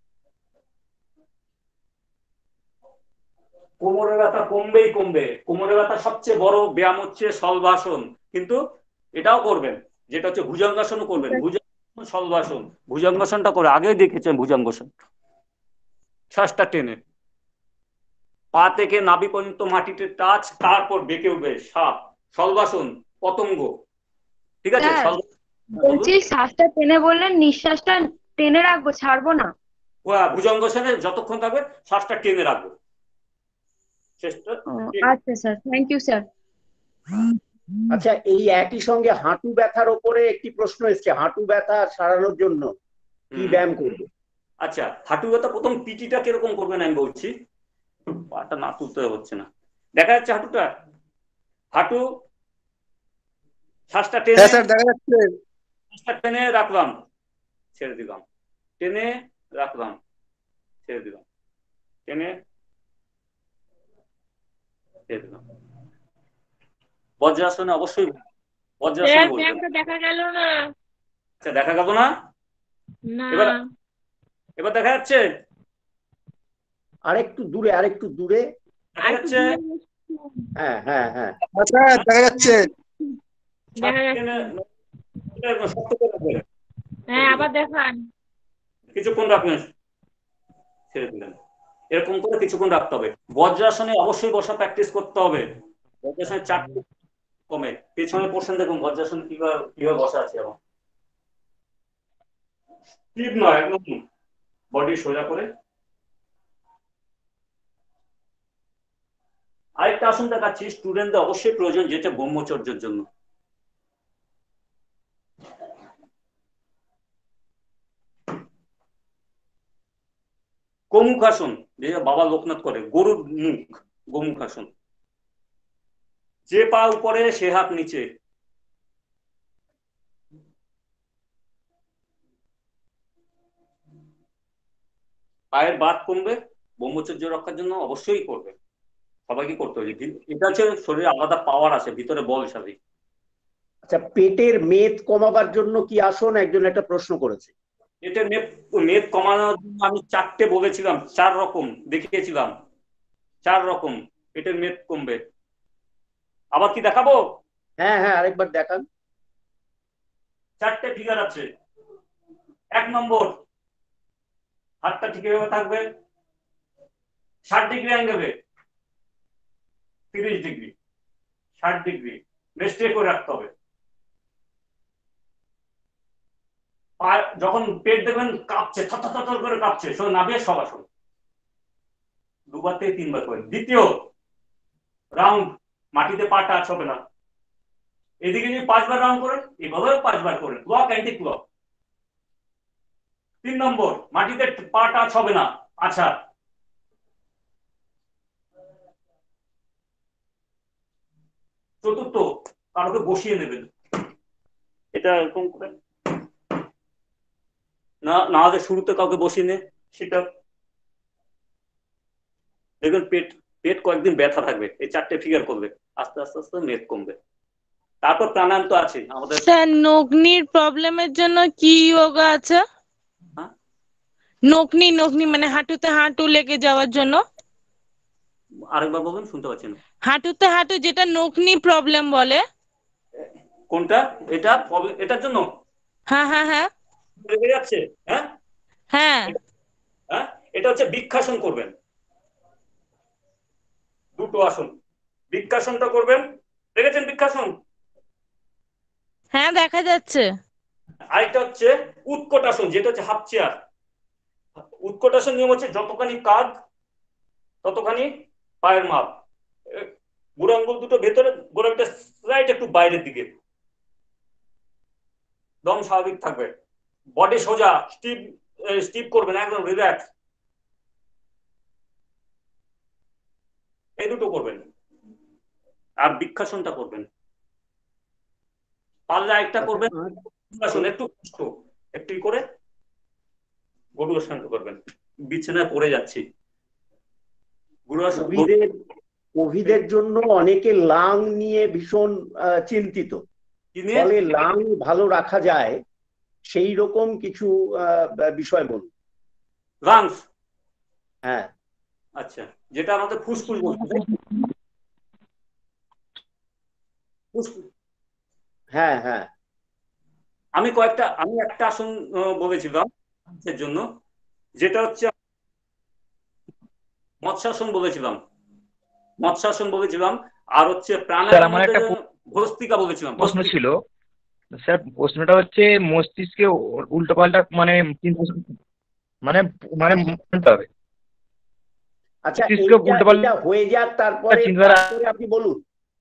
কোমরের ব্যথা কমবেই কমবে, কোমরের ব্যথা সবচেয়ে বড় ব্যায়াম হচ্ছে সলভাসন, কিন্তু এটাও করবেন, যেটা হচ্ছে ভুজঙ্গাসনও করবেন, ভুজঙ্গাসন সলভাসন। ভুজঙ্গাসনটা করে আগেই দেখেছেন, ভুজঙ্গাসন শ্বাসটা টেনে পা থেকে নাভি পর্যন্ত মাটিতে টাচ, তারপর বেঁকে উঠবে সাপ। সলভাসন পতঙ্গ, ঠিক আছে? বলছি শ্বাসটা টেনে বললেন, নিঃশ্বাসটা টেনে রাখবো, ছাড়বো না? ভুজঙ্গাসনে যতক্ষণ থাকবে শ্বাসটা টেনে রাখবো। আচ্ছা স্যার, থ্যাংক ইউ স্যার। আচ্ছা, এই একই সঙ্গে হাঁটু ব্যথার ওপরে একটি প্রশ্ন এসছে, হাঁটু ব্যথা সারানোর জন্য কি ব্যায়াম করবে? আচ্ছা, হাঁটু ব্যথা প্রথম পিটিটা কিরকম করবেন আমি বলছি, পাটা না তুলতে হচ্ছে না, দেখা যাচ্ছে হাঁটুটা? হাঁটু শ্বাসটা টেনে, শ্বাসটা টেনে রাখলাম, ছেড়ে দিলাম, টেনে রাখলাম, ছেড়ে দিলাম, টেনে ছেড়ে দিলাম। বজ্রাসনে অবশ্যই বজ্রাসন বলবেন। দেখা গেল না। আচ্ছা, দেখা গেল না? এবার দেখা যাচ্ছে? আরেকটু দূরে, আরেকটু দূরে দেখা যাচ্ছে? হ্যাঁ হ্যাঁ হ্যাঁ দেখা যাচ্ছে। হ্যাঁ আবার দেখান, কিছুক্ষণ রাখবেন, ছেড়ে দিলেন, এরকম করে কিছুক্ষণ রাখতে হবে। বজ্রাসনে অবশ্যই বসা প্র্যাকটিস করতে হবে। বজ্রাসনে 4টি কমে, পেছনে পোর্শন দেখুন বজ্রাসন কিভাবে বসা আছে, এবং টিপ নয়, একদম বডি সোজা করে। আরেকটা আসন দেখাচ্ছি, স্টুডেন্টদের অবশ্যই প্রয়োজন, যেটা ব্রহ্মচর্যের জন্য। গোমুখাসন, যেটা বাবা লোকনাথ করে, গরুর মুখ, গোমুখাসন। যে পা উপরে সে হাত নিচে, পায়ের বাত কমবে, ব্রহ্মচর্য রক্ষার জন্য অবশ্যই করবে, সবাইকে করতে হবে। এটা হচ্ছে শরীরে আলাদা পাওয়ার আছে, ভিতরে বলশালী। আচ্ছা, পেটের মেদ কমাবার জন্য কি আসন একজন একটা প্রশ্ন করেছে। পেটের মেদ কমানোর জন্য আমি 4টে বলেছিলাম, 4 রকম দেখিয়েছিলাম, 4 রকম পেটের মেদ কমবে। আবার কি দেখাবো? হ্যাঁ হ্যাঁ, আরেকবার দেখান। 4টে ফিগার আছে। 1 নম্বর, হাতটা ঠিক এভাবে থাকবে, 60 ডিগ্রি অ্যাঙ্গেলে, 30 ডিগ্রি, 60 ডিগ্রি রেস্টে করে রাখতে হবে। যখন পেট দেখবেন কাঁপছে, থর করে কাঁপছে, নাভির শবাসন 2বার থেকে 3বার করে। দ্বিতীয় রাউন্ড, মাটিতে পা টাচ হবে না। এদিকে যদি 5বার রাউন্ড করেন, এভাবেও 5বার করেন, ক্লক অ্যান্টি ক্লক। 3 নম্বর, মাটিতে পা টাচ হবে না। আচ্ছা, চতুর্থ, কারোকে বসিয়ে নেবেন, এটা এরকম করে না হলে শুরুতে কাউকে বসিয়ে নে, সেটা দেখবেন পেট কয়েকদিন ব্যথা থাকবে। এই 4টে ফিগার করবে, আস্তে আস্তে আস্তে মেদ কমবে। তারপর প্রাণায়াম তো আছে আমাদের। স্যার, নগ্নির প্রবলেমের জন্য কি যোগা আছে? নগ্নি মানে হাঁটুতে হাঁটু লেগে যাওয়ার জন্য। আরেকবার বলবেন, শুনতে পাচ্ছি না। হাঁটুতে হাঁটু, যেটা নগ্নি প্রবলেম বলে। কোনটা? এটার জন্য? হ্যাঁ হ্যাঁ হ্যাঁ, লেগে যাচ্ছে। হ্যাঁ হ্যাঁ হ্যাঁ, এটা হচ্ছে বৃক্ষাসন করবেন। 2টো আসন, বৃক্ষাসনটা করবেন। দেখেছেন বৃক্ষাসন? হ্যাঁ, দেখা যাচ্ছে। আরেকটা হচ্ছে উৎকটাসন, যেটা হচ্ছে হাফ চেয়ার। উৎকটাসন নিয়ম হচ্ছে যতখানি কাঁধ ততখানি পায়ের মাপ, বুড়ো আঙ্গুল দুটো ভেতরে, গোড়ালিটা স্লাইড একটু বাইরের দিকে, দম স্বাভাবিক থাকবে, বডি সোজা, স্টিপ করবেন, একদম রিল্যাক্স। এই দুটো করবেন, আর বৃক্ষাসনটা করবেন। পারলে একটা করবেন একটু কষ্ট, একটু করে গরুরাসন করবেন। বিছানায় পড়ে যাচ্ছি, কোভিডের জন্য অনেকে লাং নিয়ে ভীষণ চিন্তিত, ফলে লাং ভালো রাখা যায় সেই রকম কিছু বিষয় বলুন। লাংস? হ্যাঁ, আচ্ছা, যেটা আমাদের ফুসফুস বলছে। হ্যাঁ হ্যাঁ, আমি একটা আসন বলেছিলাম এর জন্য, যেটা হচ্ছে মৎস্যাসন বলেছিলাম, আর হচ্ছে প্রাণায়ামের ভস্ত্রিকা বলেছিলাম। প্রশ্ন ছিল স্যার, প্রশ্নটা হচ্ছে মস্তিষ্কে উল্টোপাল্টা মানে হবে। আচ্ছা, এটা হয়ে যাক, তারপরে আপনি বলুন।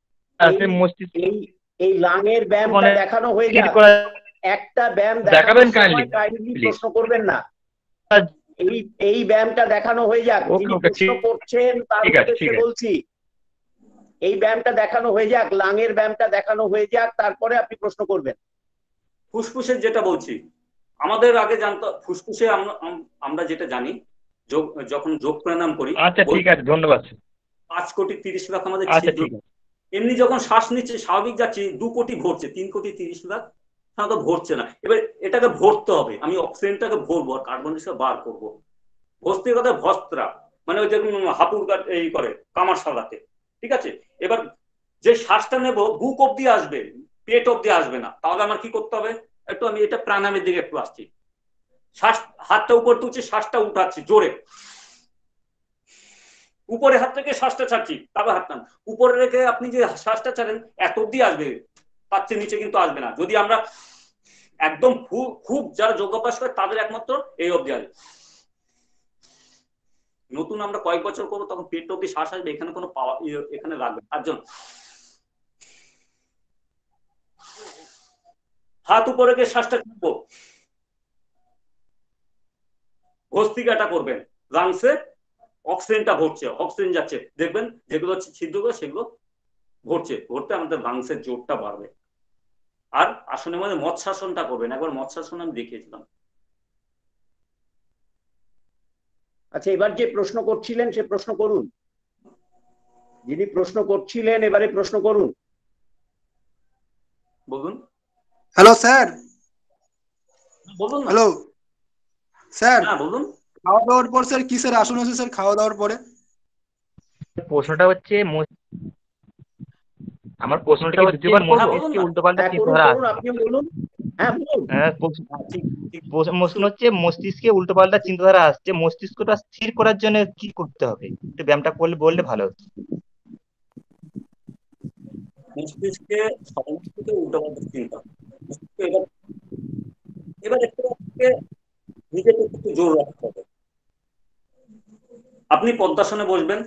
এই লাঙের ব্যায়ামটা দেখানো হয়ে যাক, একটা ব্যায়াম দেখাবেন, কাইন্ডলি প্রশ্ন করবেন না। এই ব্যায়ামটা দেখানো হয়ে যাক, যিনি প্রশ্ন করছেন তার উদ্দেশ্যে বলছি। এই ব্যায়ামটা দেখানো হয়ে যাক, লাঙের ব্যায়ামটা দেখানো হয়ে যাক, তারপরে আপনি প্রশ্ন করবেন। ফুসফুসের যেটা বলছি, আমাদের আগে জানতো ফুসফুসে আমরা যেটা জানি, যখন যোগ প্রাণায়াম করি। আচ্ছা, ঠিক আছে, ধন্যবাদ। 5 কোটি 30 লাখ আমাদের ছিদ্র। এমনি যখন শ্বাস নিচ্ছে স্বাভাবিক যাচ্ছি, 2 কোটি ভরছে, 3 কোটি 30 লাখ তো ভরছে না। এবার এটাকে ভরতে হবে, আমি অক্সিজেনটাকে ভরবো আর কার্বন ডাই অক্সাইড বার করবো। ভস্ত্রের কথা ভস্ত্রা মানে ওই যে হাপুর এই করে কামার সালাতে, ঠিক আছে। এবার যে শ্বাসটা নেব বুক অব্দি আসবে, পেট অব্দি আসবে না, তাহলে আমার কি করতে হবে? একটু আমি এটা প্রাণায়ামের দিকে একটু আসছি। শ্বাস, হাতটা উপর তুলছি, শ্বাসটা উঠাচ্ছি জোরে, উপরে হাত থেকে শ্বাসটা ছাড়ছি, তারপর হাত টান উপরে রেখে আপনি যে শ্বাসটা ছাড়েন এত অব্দি আসবে, তার চেয়ে নিচে কিন্তু আসবে না। যদি আমরা একদম খুব যারা যোগাভ্যাস করে তাদের একমাত্র এই অব্দি আসবে। নতুন আমরা কয়েক বছর করবো তখন পেট অব্দি শ্বাস আসবে, এখানে কোনো পাওয়া এখানে লাগবে। তার জন্য হাত উপরে রেখে শ্বাসটা ছাড়বো, ভস্ত্রিকাটা করবেন, লাংসে অক্সিজেনটা ভরছে, অক্সিজেন যাচ্ছে, দেখবেন যেগুলো হচ্ছে ছিদ্রগুলো সেগুলো ভরতে আমাদের লাংসের জোরটা বাড়বে। আর আসনের মধ্যে মৎস্যাসনটা করবেন, একবার মৎস্যাসন আমি দেখিয়েছিলাম। আচ্ছা, এবার যে প্রশ্ন করছিলেন সে প্রশ্ন করুন। যিনি প্রশ্ন করছিলেন এবারে প্রশ্ন করুন। বলুন। Hello sir. বলুন। Hello sir. হ্যাঁ বলুন। খাওয়া দাওয়ার পর স্যার কিসের আসন আছে স্যার খাওয়া দাওয়ার পরে? প্রশ্নটা হচ্ছে আমার প্রশ্নটা হচ্ছে মস্তিষ্কে উল্টোপাল্টা চিন্তাধারা আপনি বলুন। হ্যাঁ বলুন। হ্যাঁ, প্রশ্ন হচ্ছে মস্তিষ্কে উল্টোপাল্টা চিন্তাধারা আসছে, মস্তিষ্কটা স্থির করার জন্য কি করতে হবে? একটু ব্যায়ামটা করলে বললে ভালো হতো। মস্তিষ্কে সমস্ত থেকে উল্টোপাল্টা চিন্তা, এবার একটু নিজেকে একটু জোর রাখতে হবে। আপনি পদ্মাসনে বসবেন,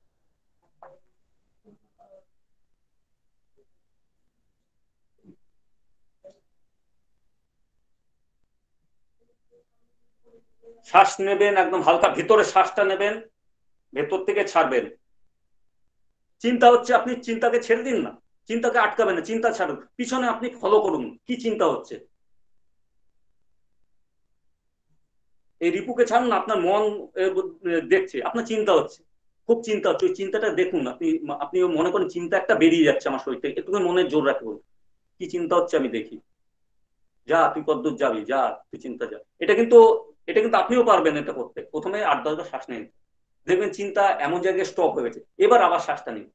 শ্বাস নেবেন, একদম হালকা ভিতরে শ্বাসটা নেবেন, ভেতর থেকে ছাড়বেন। চিন্তা হচ্ছে, আপনি চিন্তাকে ছেড়ে দিন না, চিন্তাকে আটকাবেন না, চিন্তা ছাড়ুন, পিছনে আপনি ফলো করুন কি চিন্তা হচ্ছে। এই রিপুকে ছাড়ুন না, আপনার মন দেখছে আপনার চিন্তা হচ্ছে, খুব চিন্তা হচ্ছে, ওই চিন্তাটা দেখুন। আপনি মনে করেন চিন্তা একটা বেরিয়ে যাচ্ছে আমার শরীর থেকে, একটু মনে জোর রাখুন, কি চিন্তা হচ্ছে আমি দেখি। যা তুই কতদূর যাবি, যা তুই চিন্তা যা। এটা কিন্তু আপনিও পারবেন এটা করতে। প্রথমে 8-10 বার শ্বাস নিন, দেখবেন চিন্তা এমন জায়গায় স্টপ হয়ে গেছে। এবার আবার শ্বাসটা নিন,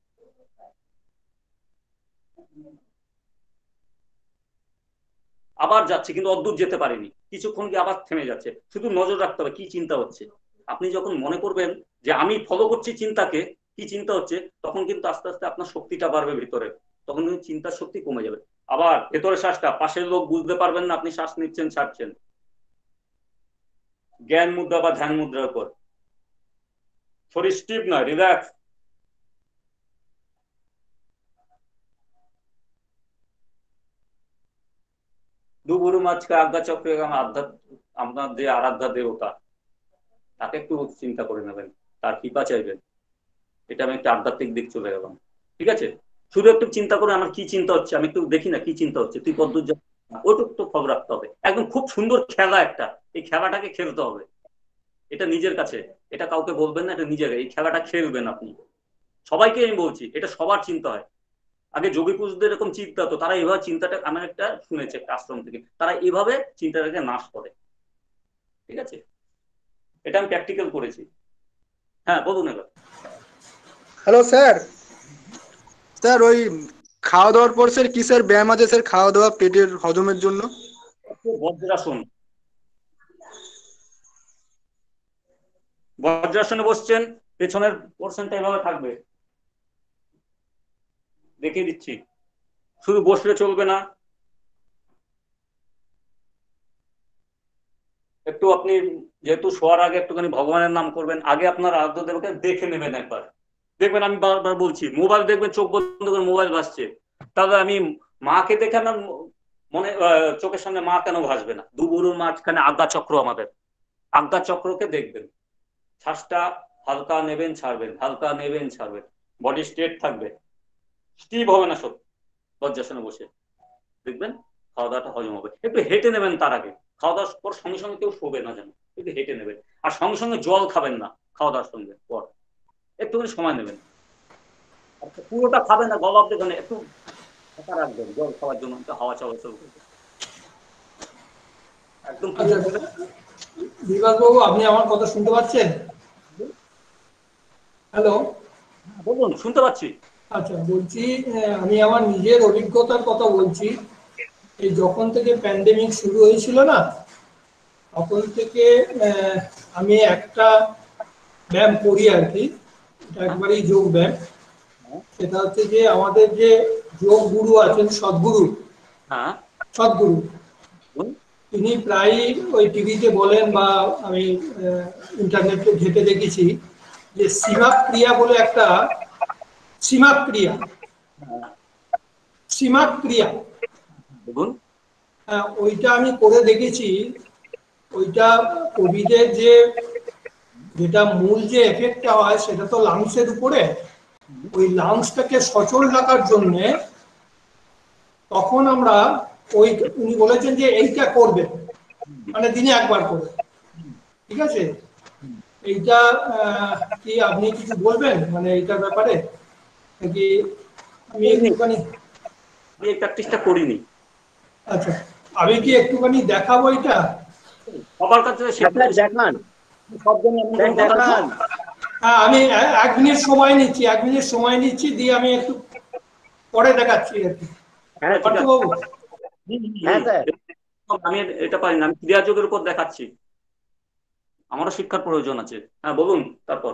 আবার যাচ্ছে কিন্তু অদ্ভুত যেতে পারেনি, কিছুক্ষণ গিয়ে আবার থেমে যাচ্ছে। শুধু নজর রাখতে হবে কি চিন্তা হচ্ছে। আপনি যখন মনে করবেন যে আমি ফলো করছি চিন্তাকে, কি চিন্তা হচ্ছে, তখন কিন্তু আস্তে আস্তে আপনার শক্তিটা বাড়বে ভিতরে, তখন কিন্তু চিন্তার শক্তি কমে যাবে। আবার ভেতরে শ্বাসটা, পাশের লোক বুঝতে পারবেন না আপনি শ্বাস নিচ্ছেন ছাড়ছেন। জ্ঞান মুদ্রা বা ধ্যান মুদ্রার উপর, শরীর স্টিফ নয়, রিল্যাক্স। দুগুরু মাঝকে আজ্ঞা চক্রে আপনার যে আরাধ্যা দেবতা, তাকে একটু চিন্তা করে নেবেন, তার কৃপা চাইবেন। এটা আমি একটা আধ্যাত্মিক দিক চলে গেলাম, ঠিক আছে? শুধু একটু চিন্তা করে আমার কি চিন্তা হচ্ছে, আমি একটু দেখি না কি চিন্তা হচ্ছে, তুই কতদূর যাবি, ওটুকু তো খবর রাখতে হবে। একদম খুব সুন্দর খেলা একটা, এই খেলাটাকে খেলতে হবে। এটা নিজের কাছে, এটা কাউকে বলবেন না, এটা নিজের, এই খেলাটা খেলবেন আপনি। সবাইকে আমি বলছি, এটা সবার চিন্তা হয়। আগে যোগী পুরুষদের এরকম চিন্তা হতো, তারা এইভাবে চিন্তাটা, আমার একটা শুনেছে একটা আশ্রম থেকে, তারা এইভাবে চিন্তাটাকে নাশ করে, ঠিক আছে? এটা আমি প্র্যাকটিক্যাল করেছি। হ্যাঁ বলুন এবার। Hello sir. স্যার ওই খাওয়া দাওয়ার পর স্যার কিসের ব্যায়াম আছে স্যার খাওয়া দাওয়া পেটের হজমের জন্য? বজ্রাসন। বজ্রাসনে বসছেন, পেছনের পোর্শনটা এভাবে থাকবে, দেখিয়ে দিচ্ছি। শুধু বসলে চলবে না, একটু আপনি যেহেতু শোয়ার আগে একটুখানি ভগবানের নাম করবেন। আগে আপনার আরাধ্য দেবকে দেখে নেবেন একবার, দেখবেন আমি বারবার বলছি, মোবাইল দেখবেন চোখ বন্ধ করে মোবাইল ভাসছে, তাহলে আমি মাকে দেখে আমার মনে চোখের সামনে মা কেন ভাসবে না? দুগুরুর মাঝখানে আজ্ঞা চক্র, আমাদের আজ্ঞা চক্রকে দেখবেন। শ্বাসটা হালকা নেবেন ছাড়বেন, হালকা নেবেন ছাড়বেন, বডি স্ট্রেট থাকবে, স্টিভ হবে না সব। বজ্রাসনে বসে দেখবেন খাওয়া দাওয়াটা হজম হবে। একটু হেঁটে নেবেন তার আগে, খাওয়া দাওয়ার পর সঙ্গে সঙ্গে কেউ শোবে না যেন, একটু হেঁটে নেবেন। আর সঙ্গে সঙ্গে জল খাবেন না খাওয়া দাওয়ার সঙ্গে পর, একটুখানি সময় নেবেন। পুরোটা খাবেন না, গলা অব্দি একটু ফাঁকা রাখবেন জল খাওয়ার জন্য, একটু হাওয়া চলাচল করবে একদম। বিভাস বাবু, আপনি আমার কথা শুনতে পাচ্ছেন? হ্যালো, বলুন, শুনতে পাচ্ছি। আচ্ছা, বলছি আমি আমার নিজের অভিজ্ঞতার কথা বলছি। এই যখন থেকে প্যান্ডেমিক শুরু হয়েছিল না, তখন থেকে আমি একটা ব্যায়াম করি আর কি, এটা একবারেই যোগ ব্যায়াম। সেটা হচ্ছে যে আমাদের যে যোগ গুরু আছেন, সদ্গুরু, তিনি প্রায় ওই টিভিতে বলেন বা আমি ইন্টারনেটে ঘেটে দেখেছি যে সীমাপ ক্রিয়া বলে একটা, সীমাপ ক্রিয়া, ওইটা আমি করে দেখেছি। ওইটা কোভিডের যেটা মূল যে এফেক্টটা হয় সেটা তো লাংসের উপরে, ওই লাংসটাকে সচল রাখার জন্য তখন আমরা উনি বলেছেন যে এইটা করবেন, মানে দিনে একবার করে, ঠিক আছে? এইটা কি আপনি কিছু বলবেন মানে এইটার ব্যাপারে নাকি আমি একটুখানি এই প্র্যাকটিসটা করিনি। আচ্ছা আমি কি একটুখানি দেখাবো এটা সবার কাছে দেখান সব জন্য এমন কোনো কথা দেখান। হ্যাঁ আমি 1 মিনিট সময় নিচ্ছি 1 মিনিট সময় নিচ্ছি দিয়ে আমি একটু পরে দেখাচ্ছি আর কি। হ্যাঁ ঠিক আছে। বাবু হ্যাঁ স্যার আমি এটা পারি না, আমি ক্রিয়াযোগের উপর দেখাচ্ছি, আমারও শিক্ষার প্রয়োজন আছে। হ্যাঁ বলুন তারপর।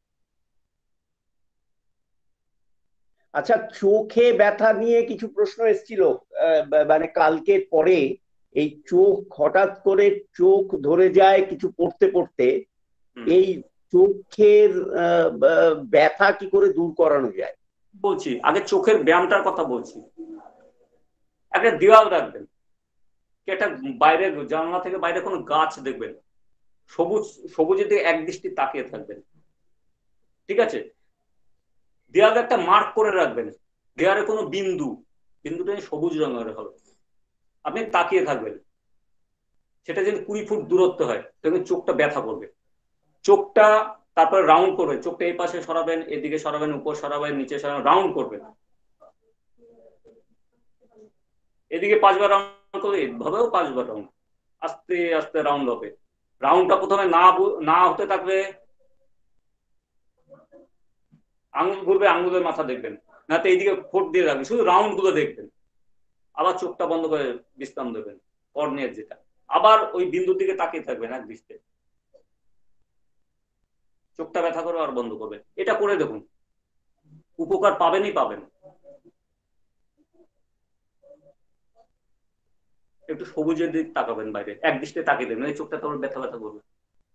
আচ্ছা চোখে ব্যথা নিয়ে কিছু প্রশ্ন এসেছিল, মানে কালকের পরে এই চোখ হঠাৎ করে চোখ ধরে যায় কিছু পড়তে পড়তে, এই চোখের ব্যথা কি করে দূর করানো যায়? বলছি আগে চোখের ব্যায়ামটার কথা বলছি। একটা দেওয়াল রাখবেন, একটা বাইরে জানলা থেকে বাইরে কোনো গাছ দেখবেন, সবুজ সবুজের দিকে এক দৃষ্টি তাকিয়ে থাকবেন, ঠিক আছে? দেওয়ালে একটা মার্ক করে রাখবেন, দেওয়ালে কোনো বিন্দুটা সবুজ রঙের হবে, আপনি তাকিয়ে থাকবেন, সেটা যদি 20 ফুট দূরত্ব হয় তখন চোখটা ব্যথা করবে। চোখটা তারপর রাউন্ড করবেন, চোখটা এই পাশে সরাবেন, এদিকে সরাবেন, উপর সরাবেন, নিচে সরাবেন, রাউন্ড করবেন, এদিকে 5 বার রাউন্ড করবে, এভাবেও 5 বার রাউন্ড, আস্তে আস্তে রাউন্ড হবে। রাউন্ডটা প্রথমে না হতে থাকবে, আঙুল ঘুরবে, আঙুলের মাথা দেখবেন, না তো এইদিকে ফোট দিয়ে রাখবেন, শুধু রাউন্ড গুলো দেখবেন। আবার চোখটা বন্ধ করে বিশ্রাম দেবেন, কর্নিয়ার যেটা, আবার ওই বিন্দুর দিকে তাকিয়ে থাকবেন এক দৃষ্টে, চোখটা ব্যথা করবে আর বন্ধ করবে। এটা করে দেখুন, উপকার পাবেনই পাবেন। একটু সবুজের দিক তাকাবেন, বাইরে এক দৃষ্টে তাকিয়ে দেবেন, এই চোখটা তোমার ব্যথা ব্যথা করবে,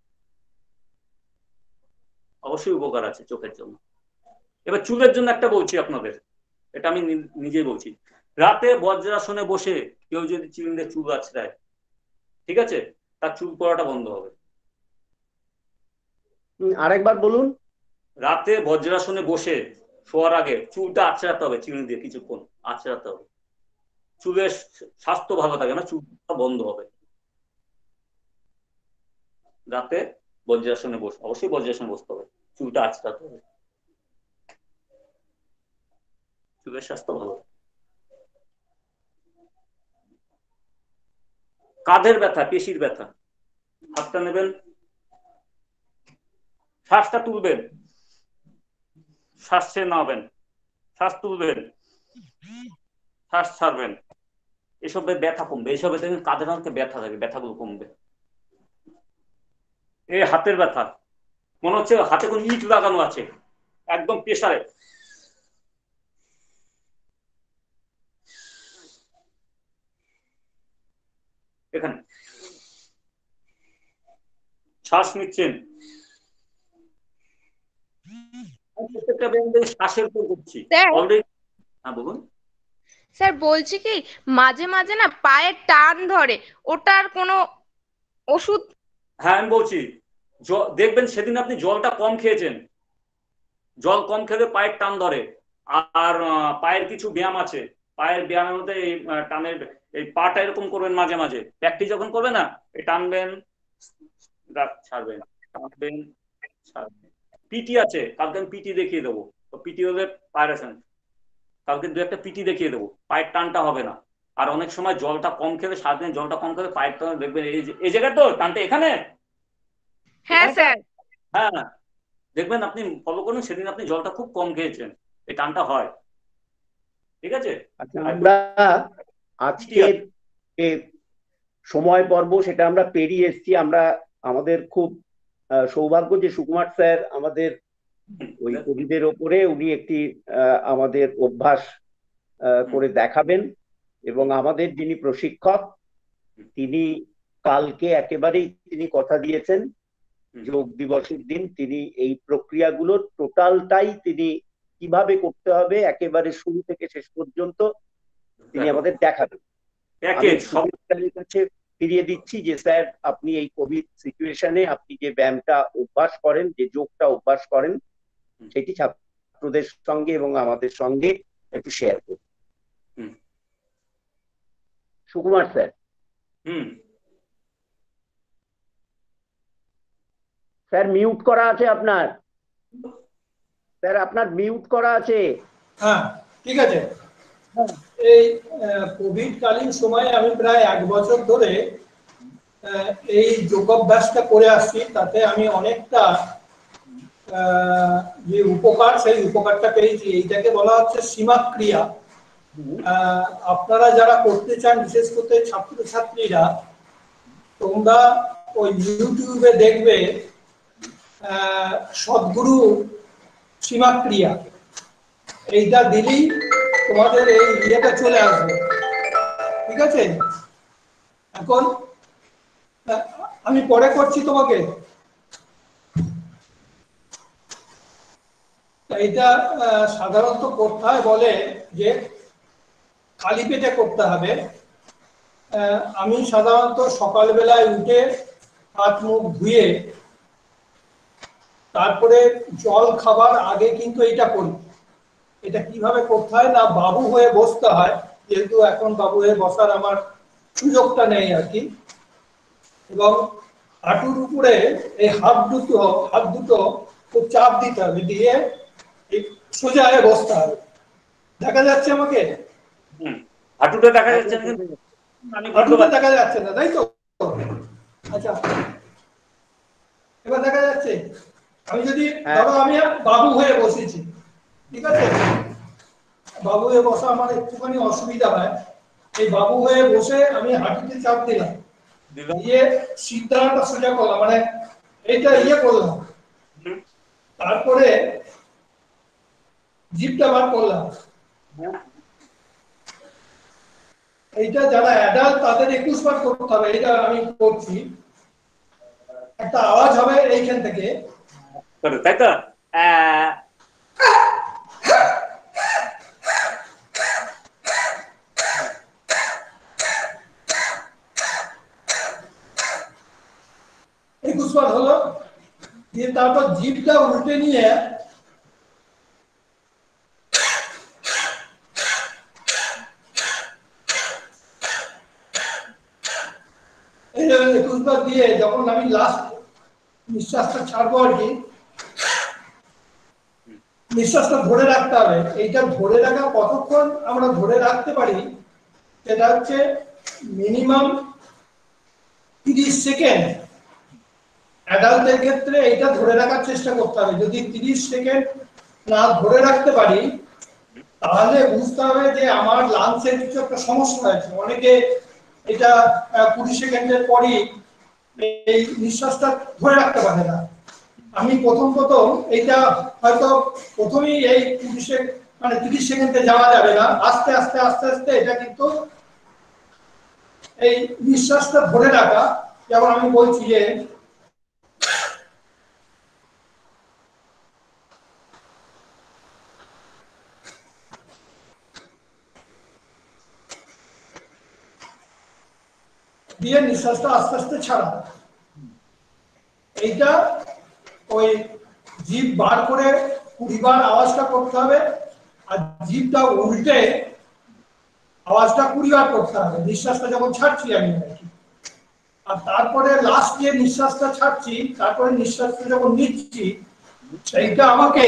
অবশ্যই উপকার আছে চোখের জন্য। এবার চুলের জন্য একটা বলছি আপনাদের, এটা আমি নিজেই বলছি। রাতে বজ্রাসনে বসে কেউ যদি চিরুনি চুল আছড়ায়, ঠিক আছে, তার চুল পড়াটা বন্ধ হবে। আরেকবার বলুন। রাতে বজ্রাসনে বসে শোয়ার আগে চুলটা আছড়াতে হবে, চিরুনি দিয়ে কিছুক্ষণ আছড়াতে হবে, চুলের স্বাস্থ্য ভালো থাকে না, চুলটা বন্ধ হবে। রাতে বজ্রাসনে বসে, অবশ্যই বজ্রাসনে বসতে হবে, চুলটা আছড়াতে হবে, চুলের স্বাস্থ্য ভালো। কাঁধের ব্যথা, পেশির ব্যথা, হাতটা নেবেন, শ্বাসটা তুলবেন, শ্বাস ছেড়ে নামাবেন, শ্বাস তুলবেন, শ্বাস ছাড়বেন, এসব ব্যথা কমবে। এসবে দেখবেন কাঁধে কাঁধে ব্যথা থাকে, ব্যথাগুলো কমবে। এই হাতের ব্যথা, মনে হচ্ছে হাতে কোনো ইট লাগানো আছে, একদম প্রেসারে, এখানে শ্বাস নিচ্ছেন, প্রত্যেকটা ব্যায়াম শ্বাসের উপর করছি অলরেডি। হ্যাঁ বলুন। স্যার বলছি কি মাঝে মাঝে না পায়ে টান ধরে, ওটার কোনো ওষুধ? হ্যাঁ আমি বলছি, দেখবেন সেদিন আপনি জলটা কম খেয়েছেন, জল কম খেলে পায়ের টান ধরে। আর পায়ের কিছু ব্যায়াম আছে, পায়ের ব্যায়ামের মধ্যে এই টানের এই পাটা এরকম করবেন, মাঝে মাঝে প্র্যাকটিস যখন করবে না, এই টানবেন ছাড়বেন, টানবেন ছাড়বেন। পিটি আছে, কালকে আমি পিটি দেখিয়ে দেবো, পিটি হলে পায়ের আছেন, কালকে 2-1টা পিটি দেখিয়ে দেবো, পায়ের টানটা হবে না। আর অনেক সময় জলটা কম খেলে, সারাদিন জলটা কম খেলে পায়ের টান দেখবেন এই জায়গায় তো টানটা এখানে। হ্যাঁ স্যার। হ্যাঁ দেখবেন, আপনি ফলো করুন, সেদিন আপনি জলটা খুব কম খেয়েছেন, এই টানটা হয়, ঠিক আছে? আমরা আজকের যে সময় পর্ব সেটা আমরা পেরিয়ে এসেছি। আমরা আমাদের খুব সৌভাগ্য যে সুকুমার স্যার আমাদের ওই কোভিডের ওপরে উনি একটি আমাদের অভ্যাস করে দেখাবেন, এবং আমাদের যিনি প্রশিক্ষক তিনি কালকে একেবারেই তিনি কথা দিয়েছেন, যোগ দিবসের দিন তিনি এই প্রক্রিয়াগুলোর টোটালটাই তিনি কিভাবে করতে হবে একেবারে শুরু থেকে শেষ পর্যন্ত তিনি আমাদের দেখাবেন। আমি কাছে ফিরিয়ে দিচ্ছি যে স্যার আপনি এই কোভিড সিচুয়েশনে আপনি যে ব্যায়ামটা অভ্যাস করেন, যে যোগটা অভ্যাস করেন, সেটি ছাত্রদের সঙ্গে এবং আমাদের সঙ্গে একটু শেয়ার করুন। সুকুমার স্যার। স্যার মিউট করা আছে আপনার, স্যার আপনার মিউট করা আছে। হ্যাঁ ঠিক আছে। এই কোভিড কালীন সময়ে আমি প্রায় 1 বছর ধরে এই যোগাভ্যাসটা করে আসছি, তাতে আমি অনেকটা যে উপকার সেই উপকারটা পেয়েছি। এইটাকে বলা হচ্ছে সীমাক্রিয়া। আপনারা যারা করতে চান, বিশেষ করে ছাত্রছাত্রীরা, তোমরা ওই ইউটিউবে দেখবে সদ্গুরু সীমাক্রিয়া, এইটা দিলেই তোমাদের এই ইয়েটা চলে আসবে। ঠিক আছে, এখন আমি পরে করছি তোমাকে। এইটা সাধারণত করতে হয়, বলে যে খালি পেটে করতে হবে। আমি সাধারণত সকালবেলায় উঠে হাত মুখ ধুয়ে তারপরে জল খাবার আগে কিন্তু এটা করি। এটা কিভাবে করতে হয় না, বাবু হয়ে বসতে হয়, যেহেতু এখন বাবু হয়ে বসার আমার সুযোগটা নেই আর কি। এবং হাঁটুর উপরে এই হাত দুটো খুব চাপ দিতে হবে, দিয়ে সোজা হয়ে বসতে হবে। দেখা যাচ্ছে আমাকে? হাঁটুটা দেখা যাচ্ছে না, হাঁটুটা দেখা যাচ্ছে না, তাই তো? আচ্ছা, এবার দেখা যাচ্ছে? আমি যদি ধরো আমি বাবু হয়ে বসেছি, ঠিক আছে, বাবু হয়ে বসা আমার একটুখানি অসুবিধা হয়। এই বাবু হয়ে বসে আমি হাঁটুতে চাপ দিলাম, দিয়ে সিদ্ধাটা সোজা করলাম, মানে এইটা ইয়ে করলাম, তারপরে জিভটা বার করলাম। এইটা যারা অ্যাডাল্ট তাদের 21 বার করতে হবে। এটা আমি করছি, একটা আওয়াজ হবে এইখান থেকে, তাই তো? হলো, দিয়ে তারপর জিভটা উল্টে নিয়ে দিয়ে যখন আমি লাস্ট নিঃশ্বাসটা ছাড়বো আর কি, নিঃশ্বাসটা ধরে রাখতে হবে। এইটা ধরে রাখা কতক্ষণ আমরা ধরে রাখতে পারি সেটা হচ্ছে মিনিমাম 30 সেকেন্ড। অ্যাডাল্টদের ক্ষেত্রে এইটা ধরে রাখার চেষ্টা করতে হবে। যদি 30 সেকেন্ড না ধরে রাখতে পারি তাহলে বুঝতে হবে যে আমার লাংসের কিছু একটা সমস্যা হয়েছে। অনেকে এটা 20 সেকেন্ডের পরই এই নিঃশ্বাসটা ধরে রাখতে পারে না। আমি প্রথম এইটা হয়তো প্রথমেই এই 30 সেকেন্ডে যাওয়া যাবে না, আস্তে আস্তে আস্তে আস্তে এটা কিন্তু এই নিঃশ্বাসটা ধরে রাখা। যেমন আমি বলছি যে দিয়ে নিঃশ্বাসটা আস্তে আস্তে ছাড়া, এইটা ওই জিভ বার করে 20 বার আওয়াজটা করতে হবে, আর জিভটা উল্টে আওয়াজটা 20 বার করতে হবে নিঃশ্বাসটা যখন ছাড়ছি আমি। আর তারপরে লাস্ট যে নিঃশ্বাসটা ছাড়ছি, তারপরে নিঃশ্বাসটা যখন নিচ্ছি, সেইটা আমাকে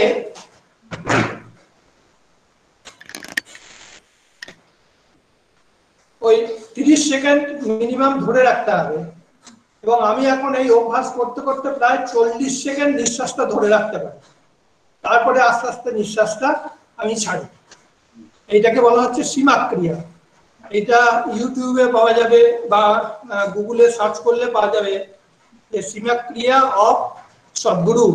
ওই 30 সেকেন্ড মিনিমাম ধরে রাখতে হবে। এবং আমি এখন এই অভ্যাস করতে করতে প্রায় 40 সেকেন্ড নিঃশ্বাসটা ধরে রাখতে পারি, তারপরে আস্তে আস্তে নিঃশ্বাসটা আমি ছাড়ি। এইটাকে বলা হচ্ছে সীমাক্রিয়া। এটা ইউটিউবে পাওয়া যাবে বা গুগলে সার্চ করলে পাওয়া যাবে যে সীমাক্রিয়া অফ সদ্গুরু।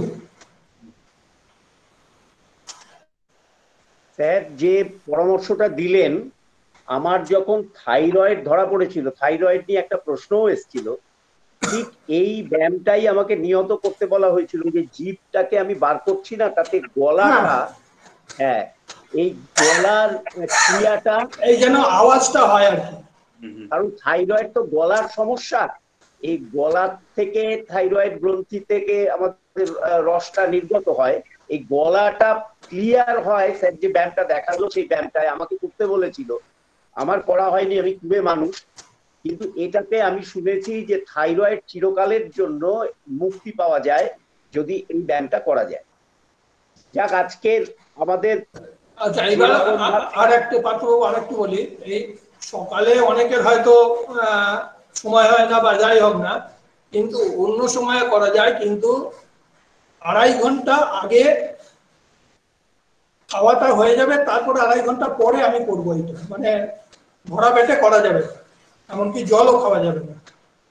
স্যার যে পরামর্শটা দিলেন, আমার যখন থাইরয়েড ধরা পড়েছিল, থাইরয়েড নিয়ে একটা প্রশ্নও এসেছিল, ঠিক এই ব্যায়ামটাই আমাকে নিয়ত করতে বলা হয়েছিল, যে জিভটাকে আমি বার করছি না, তাতে গলাটা, হ্যাঁ এই গলার ক্রিয়াটা, এই যেন আওয়াজটা হয় আর কি। কারণ থাইরয়েড তো গলার সমস্যা, এই গলার থেকে থাইরয়েড গ্রন্থি থেকে আমাদের রসটা নির্গত হয়, এই গলাটা ক্লিয়ার হয়। স্যার যে ব্যায়ামটা দেখালো সেই ব্যায়ামটায় আমাকে করতে বলেছিল, আমার করা হয়নি, আমি খুবই মানুষ, কিন্তু এটাতে আমি শুনেছি যে থাইরয়েড চিরকালের জন্য মুক্তি পাওয়া যায় যদি এই ব্যায়ামটা করা যায়। যাক, আজকের আমাদের আচ্ছা, এবার আরেকটু পার্থবাবু আরেকটু বলি, এই সকালে অনেকের হয়তো সময় হয় না বা যাই হোক না, কিন্তু অন্য সময়ে করা যায়, কিন্তু 2.5 ঘন্টা আগে খাওয়াটা হয়ে যাবে, তারপরে 2.5 ঘন্টা পরে আমি করবো। এটা মানে ভরা পেটে করা যাবে, এমনকি জলও খাওয়া যাবে না।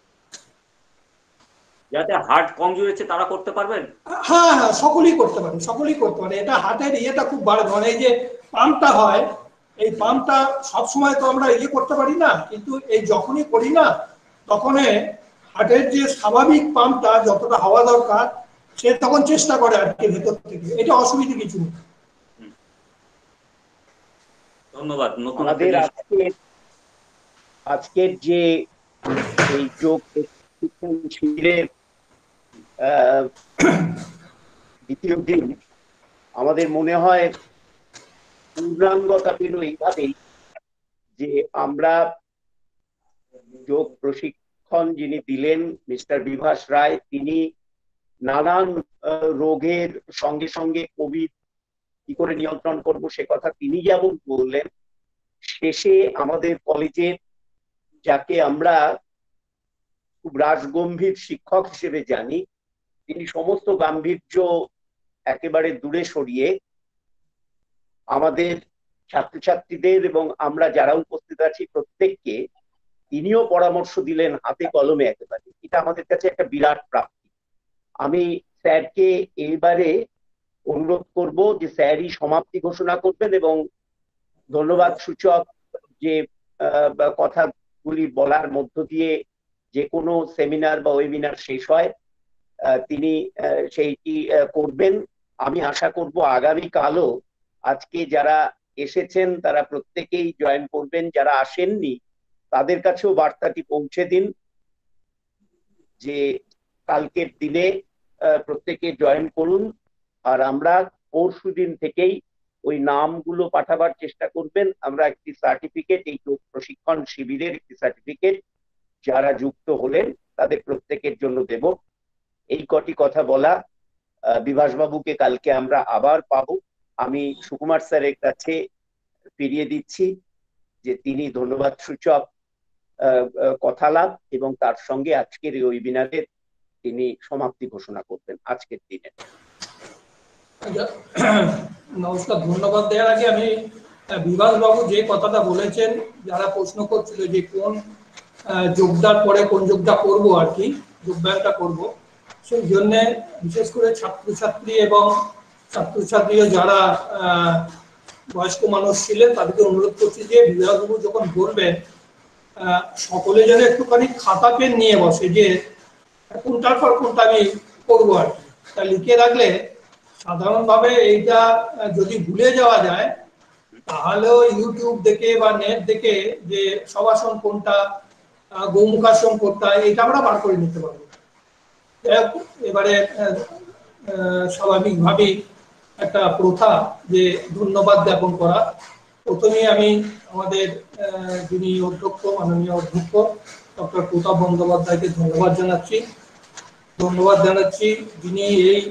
যাতে হার্ট কমজোরি আছে তারা করতে পারবেন? হ্যাঁ হ্যাঁ, সকলেই করতে পারে, সকলেই করতে পারে। এটা হার্টের ইয়েটা খুব বাড়বে, মানে এই যে পাম্পটা হয়, এই পাম্পটা সবসময় তো আমরা ইয়ে করতে পারি না, কিন্তু এই যখনই করি না তখন হার্টের যে স্বাভাবিক পাম্পটা যতটা হওয়া দরকার সে তখন চেষ্টা করে আর কি ভেতর থেকে। এটা অসুবিধা কিছু নেই। ধন্যবাদ। আমাদের আজকের যে এই যোগ প্রশিক্ষণ শিবিরের দ্বিতীয় দিন আমাদের মনে হয় পূর্ণাঙ্গতা পেল এইভাবেই যে আমরা যোগ প্রশিক্ষণ যিনি দিলেন মিস্টার বিভাস রায়, তিনি নানান রোগের সঙ্গে সঙ্গে কোভিড কি করে নিয়ন্ত্রণ করব সে কথা তিনি যেমন বললেন, শেষে আমাদের কলেজের যাকে আমরা খুব রাজগম্ভীর শিক্ষক হিসেবে জানি, তিনি সমস্ত গাম্ভীর্য একেবারে দূরে সরিয়ে আমাদের ছাত্রছাত্রীদের এবং আমরা যারা উপস্থিত আছি প্রত্যেককে তিনিও পরামর্শ দিলেন হাতে কলমে একেবারে। এটা আমাদের কাছে একটা বিরাট প্রাপ্তি। আমি স্যারকে এইবারে অনুরোধ করব যে স্যারই সমাপ্তি ঘোষণা করবেন এবং ধন্যবাদ সূচক যে কথাগুলি বলার মধ্য দিয়ে যে কোনো সেমিনার বা ওয়েবিনার শেষ হয় তিনি সেইটি করবেন। আমি আশা করব আগামীকালও আজকে যারা এসেছেন তারা প্রত্যেকেই জয়েন করবেন, যারা আসেননি তাদের কাছেও বার্তাটি পৌঁছে দিন যে কালকের দিনে প্রত্যেকে জয়েন করুন। আর আমরা পরশুদিন থেকেই ওই নামগুলো পাঠাবার চেষ্টা করবেন। আমরা একটি সার্টিফিকেট, এই প্রশিক্ষণ শিবিরের একটি সার্টিফিকেট যারা যুক্ত হলেন তাদের প্রত্যেকের জন্য দেব। এই কটি কথা বলা, বিভাস বাবুকে কালকে আমরা আবার পাবো। আমি সুকুমার স্যারের কাছে ফিরিয়ে দিচ্ছি যে তিনি ধন্যবাদ সূচক কথালাভ এবং তার সঙ্গে আজকের এই ওয়েবিনারের তিনি সমাপ্তি ঘোষণা করবেন আজকের দিনে। নমস্কার। ধন্যবাদ দেওয়ার আগে আমি বিভাস বাবু যে কথাটা বলেছেন, যারা প্রশ্ন করছিল যে কোন যোগদান পরে কোন যোগটা করব আর কি, যোগব্যায়ামটা করব, সেই জন্য বিশেষ করে ছাত্রছাত্রী এবং ছাত্রছাত্রীরা যারা বয়স্ক মানুষ ছিলেন তাদেরকে অনুরোধ করছি যে বিভাসবাবু যখন বলবেন সকলে যেন একটুখানি খাতা পেন নিয়ে বসে যে কোনটার পর কোনটা আমি করবো আর কি। তা লিখে রাখলে সাধারণভাবে এইটা যদি ভুলে যাওয়া যায় তাহলেও ইউটিউব দেখে বা নেট দেখে যে শবাসন কোনটা, গৌমুখাসন কোনটা, এটা আমরা বার করে নিতে পারবো। এবারে স্বাভাবিকভাবেই একটা প্রথা যে ধন্যবাদ জ্ঞাপন করা। প্রথমে আমি আমাদের যিনি অধ্যক্ষ, মাননীয় অধ্যক্ষ ডক্টর প্রতাপ বন্দ্যোপাধ্যায়কে ধন্যবাদ জানাচ্ছি যিনি এই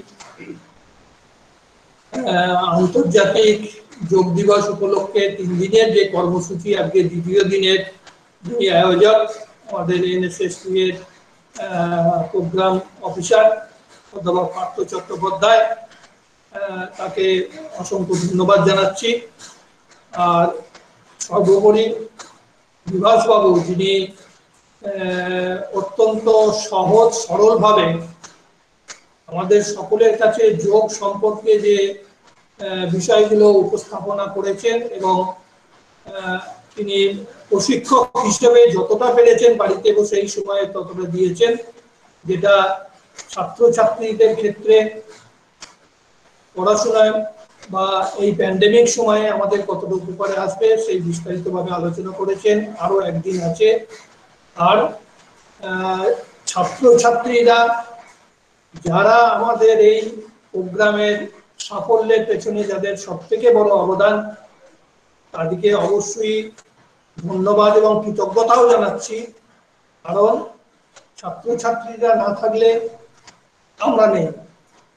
আন্তর্জাতিক যোগ দিবস উপলক্ষে 3 দিনের যে কর্মসূচি, আজকে দ্বিতীয় দিনের যিনি আয়োজক আমাদের এনএসএসটি এর প্রোগ্রাম অফিসার অধ্যাপক পার্থ চট্টোপাধ্যায়, তাকে অসংখ্য ধন্যবাদ জানাচ্ছি। আর সর্বোপরি বিভাস বাবু যিনি অত্যন্ত সহজ সরলভাবে আমাদের সকলের কাছে যোগ সম্পর্কে যে বিষয়গুলো উপস্থাপনা করেছেন এবং তিনি প্রশিক্ষক হিসেবে যতটা পেরেছেন বাড়িতে বসে এই সময়ে ততটা দিয়েছেন, যেটা ছাত্রছাত্রীদের ক্ষেত্রে পড়াশোনায় বা এই প্যান্ডেমিক সময়ে আমাদের কতটা উপকারে আসবে সেই বিস্তারিতভাবে আলোচনা করেছেন। আরো একদিন আছে। আর ছাত্রছাত্রীরা যারা আমাদের এই প্রোগ্রামের সাফল্যের পেছনে যাদের সবথেকে বড় অবদান, তাদেরকে অবশ্যই ধন্যবাদ এবং কৃতজ্ঞতাও জানাচ্ছি। কারণ ছাত্রছাত্রীরা না থাকলে আমরা নেই।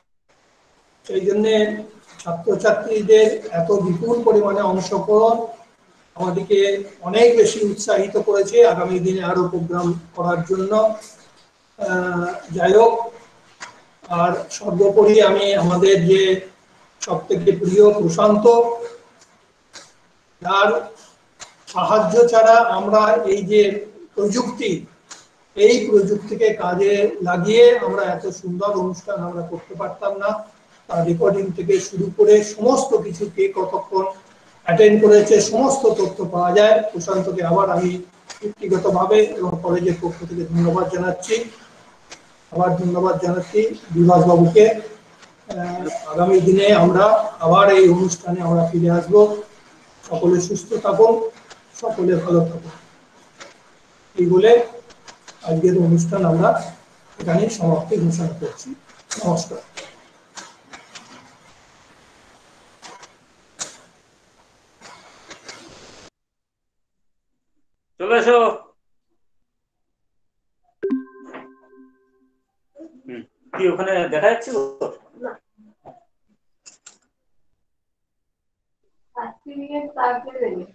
সেই জন্য ছাত্রছাত্রীদের এত বিপুল পরিমাণে অংশগ্রহণ আমাদেরকে অনেক বেশি উৎসাহিত করেছে আগামী দিনে আরো প্রোগ্রাম করার জন্য। যাই হোক, আর সর্বোপরি আমি আমাদের যে সব থেকে প্রিয় প্রশান্ত, যার সাহায্য ছাড়া আমরা এই যে প্রযুক্তি, এই প্রযুক্তিকে কাজে লাগিয়ে আমরা এত সুন্দর অনুষ্ঠান আমরা করতে পারতাম না। তার রেকর্ডিং থেকে শুরু করে সমস্ত কিছু কে কতক্ষণ অ্যাটেন্ড করেছে সমস্ত তথ্য পাওয়া যায়। প্রশান্তকে আবার আমি ব্যক্তিগতভাবে এবং কলেজের পক্ষ থেকে ধন্যবাদ জানাচ্ছি। আবার ধন্যবাদ জানাচ্ছি বিভাস বাবুকে। আগামী দিনে আমরা আবার এই অনুষ্ঠানে আমরা ফিরে আসব। সকলে সুস্থ থাকুন, সকলে ভালো থাকুন, এই বলে আজকের অনুষ্ঠান আমরা এখানে সমাপ্তি ঘোষণা করছি। নমস্কার। চলে এসো। কি ওখানে দেখা যাচ্ছিল?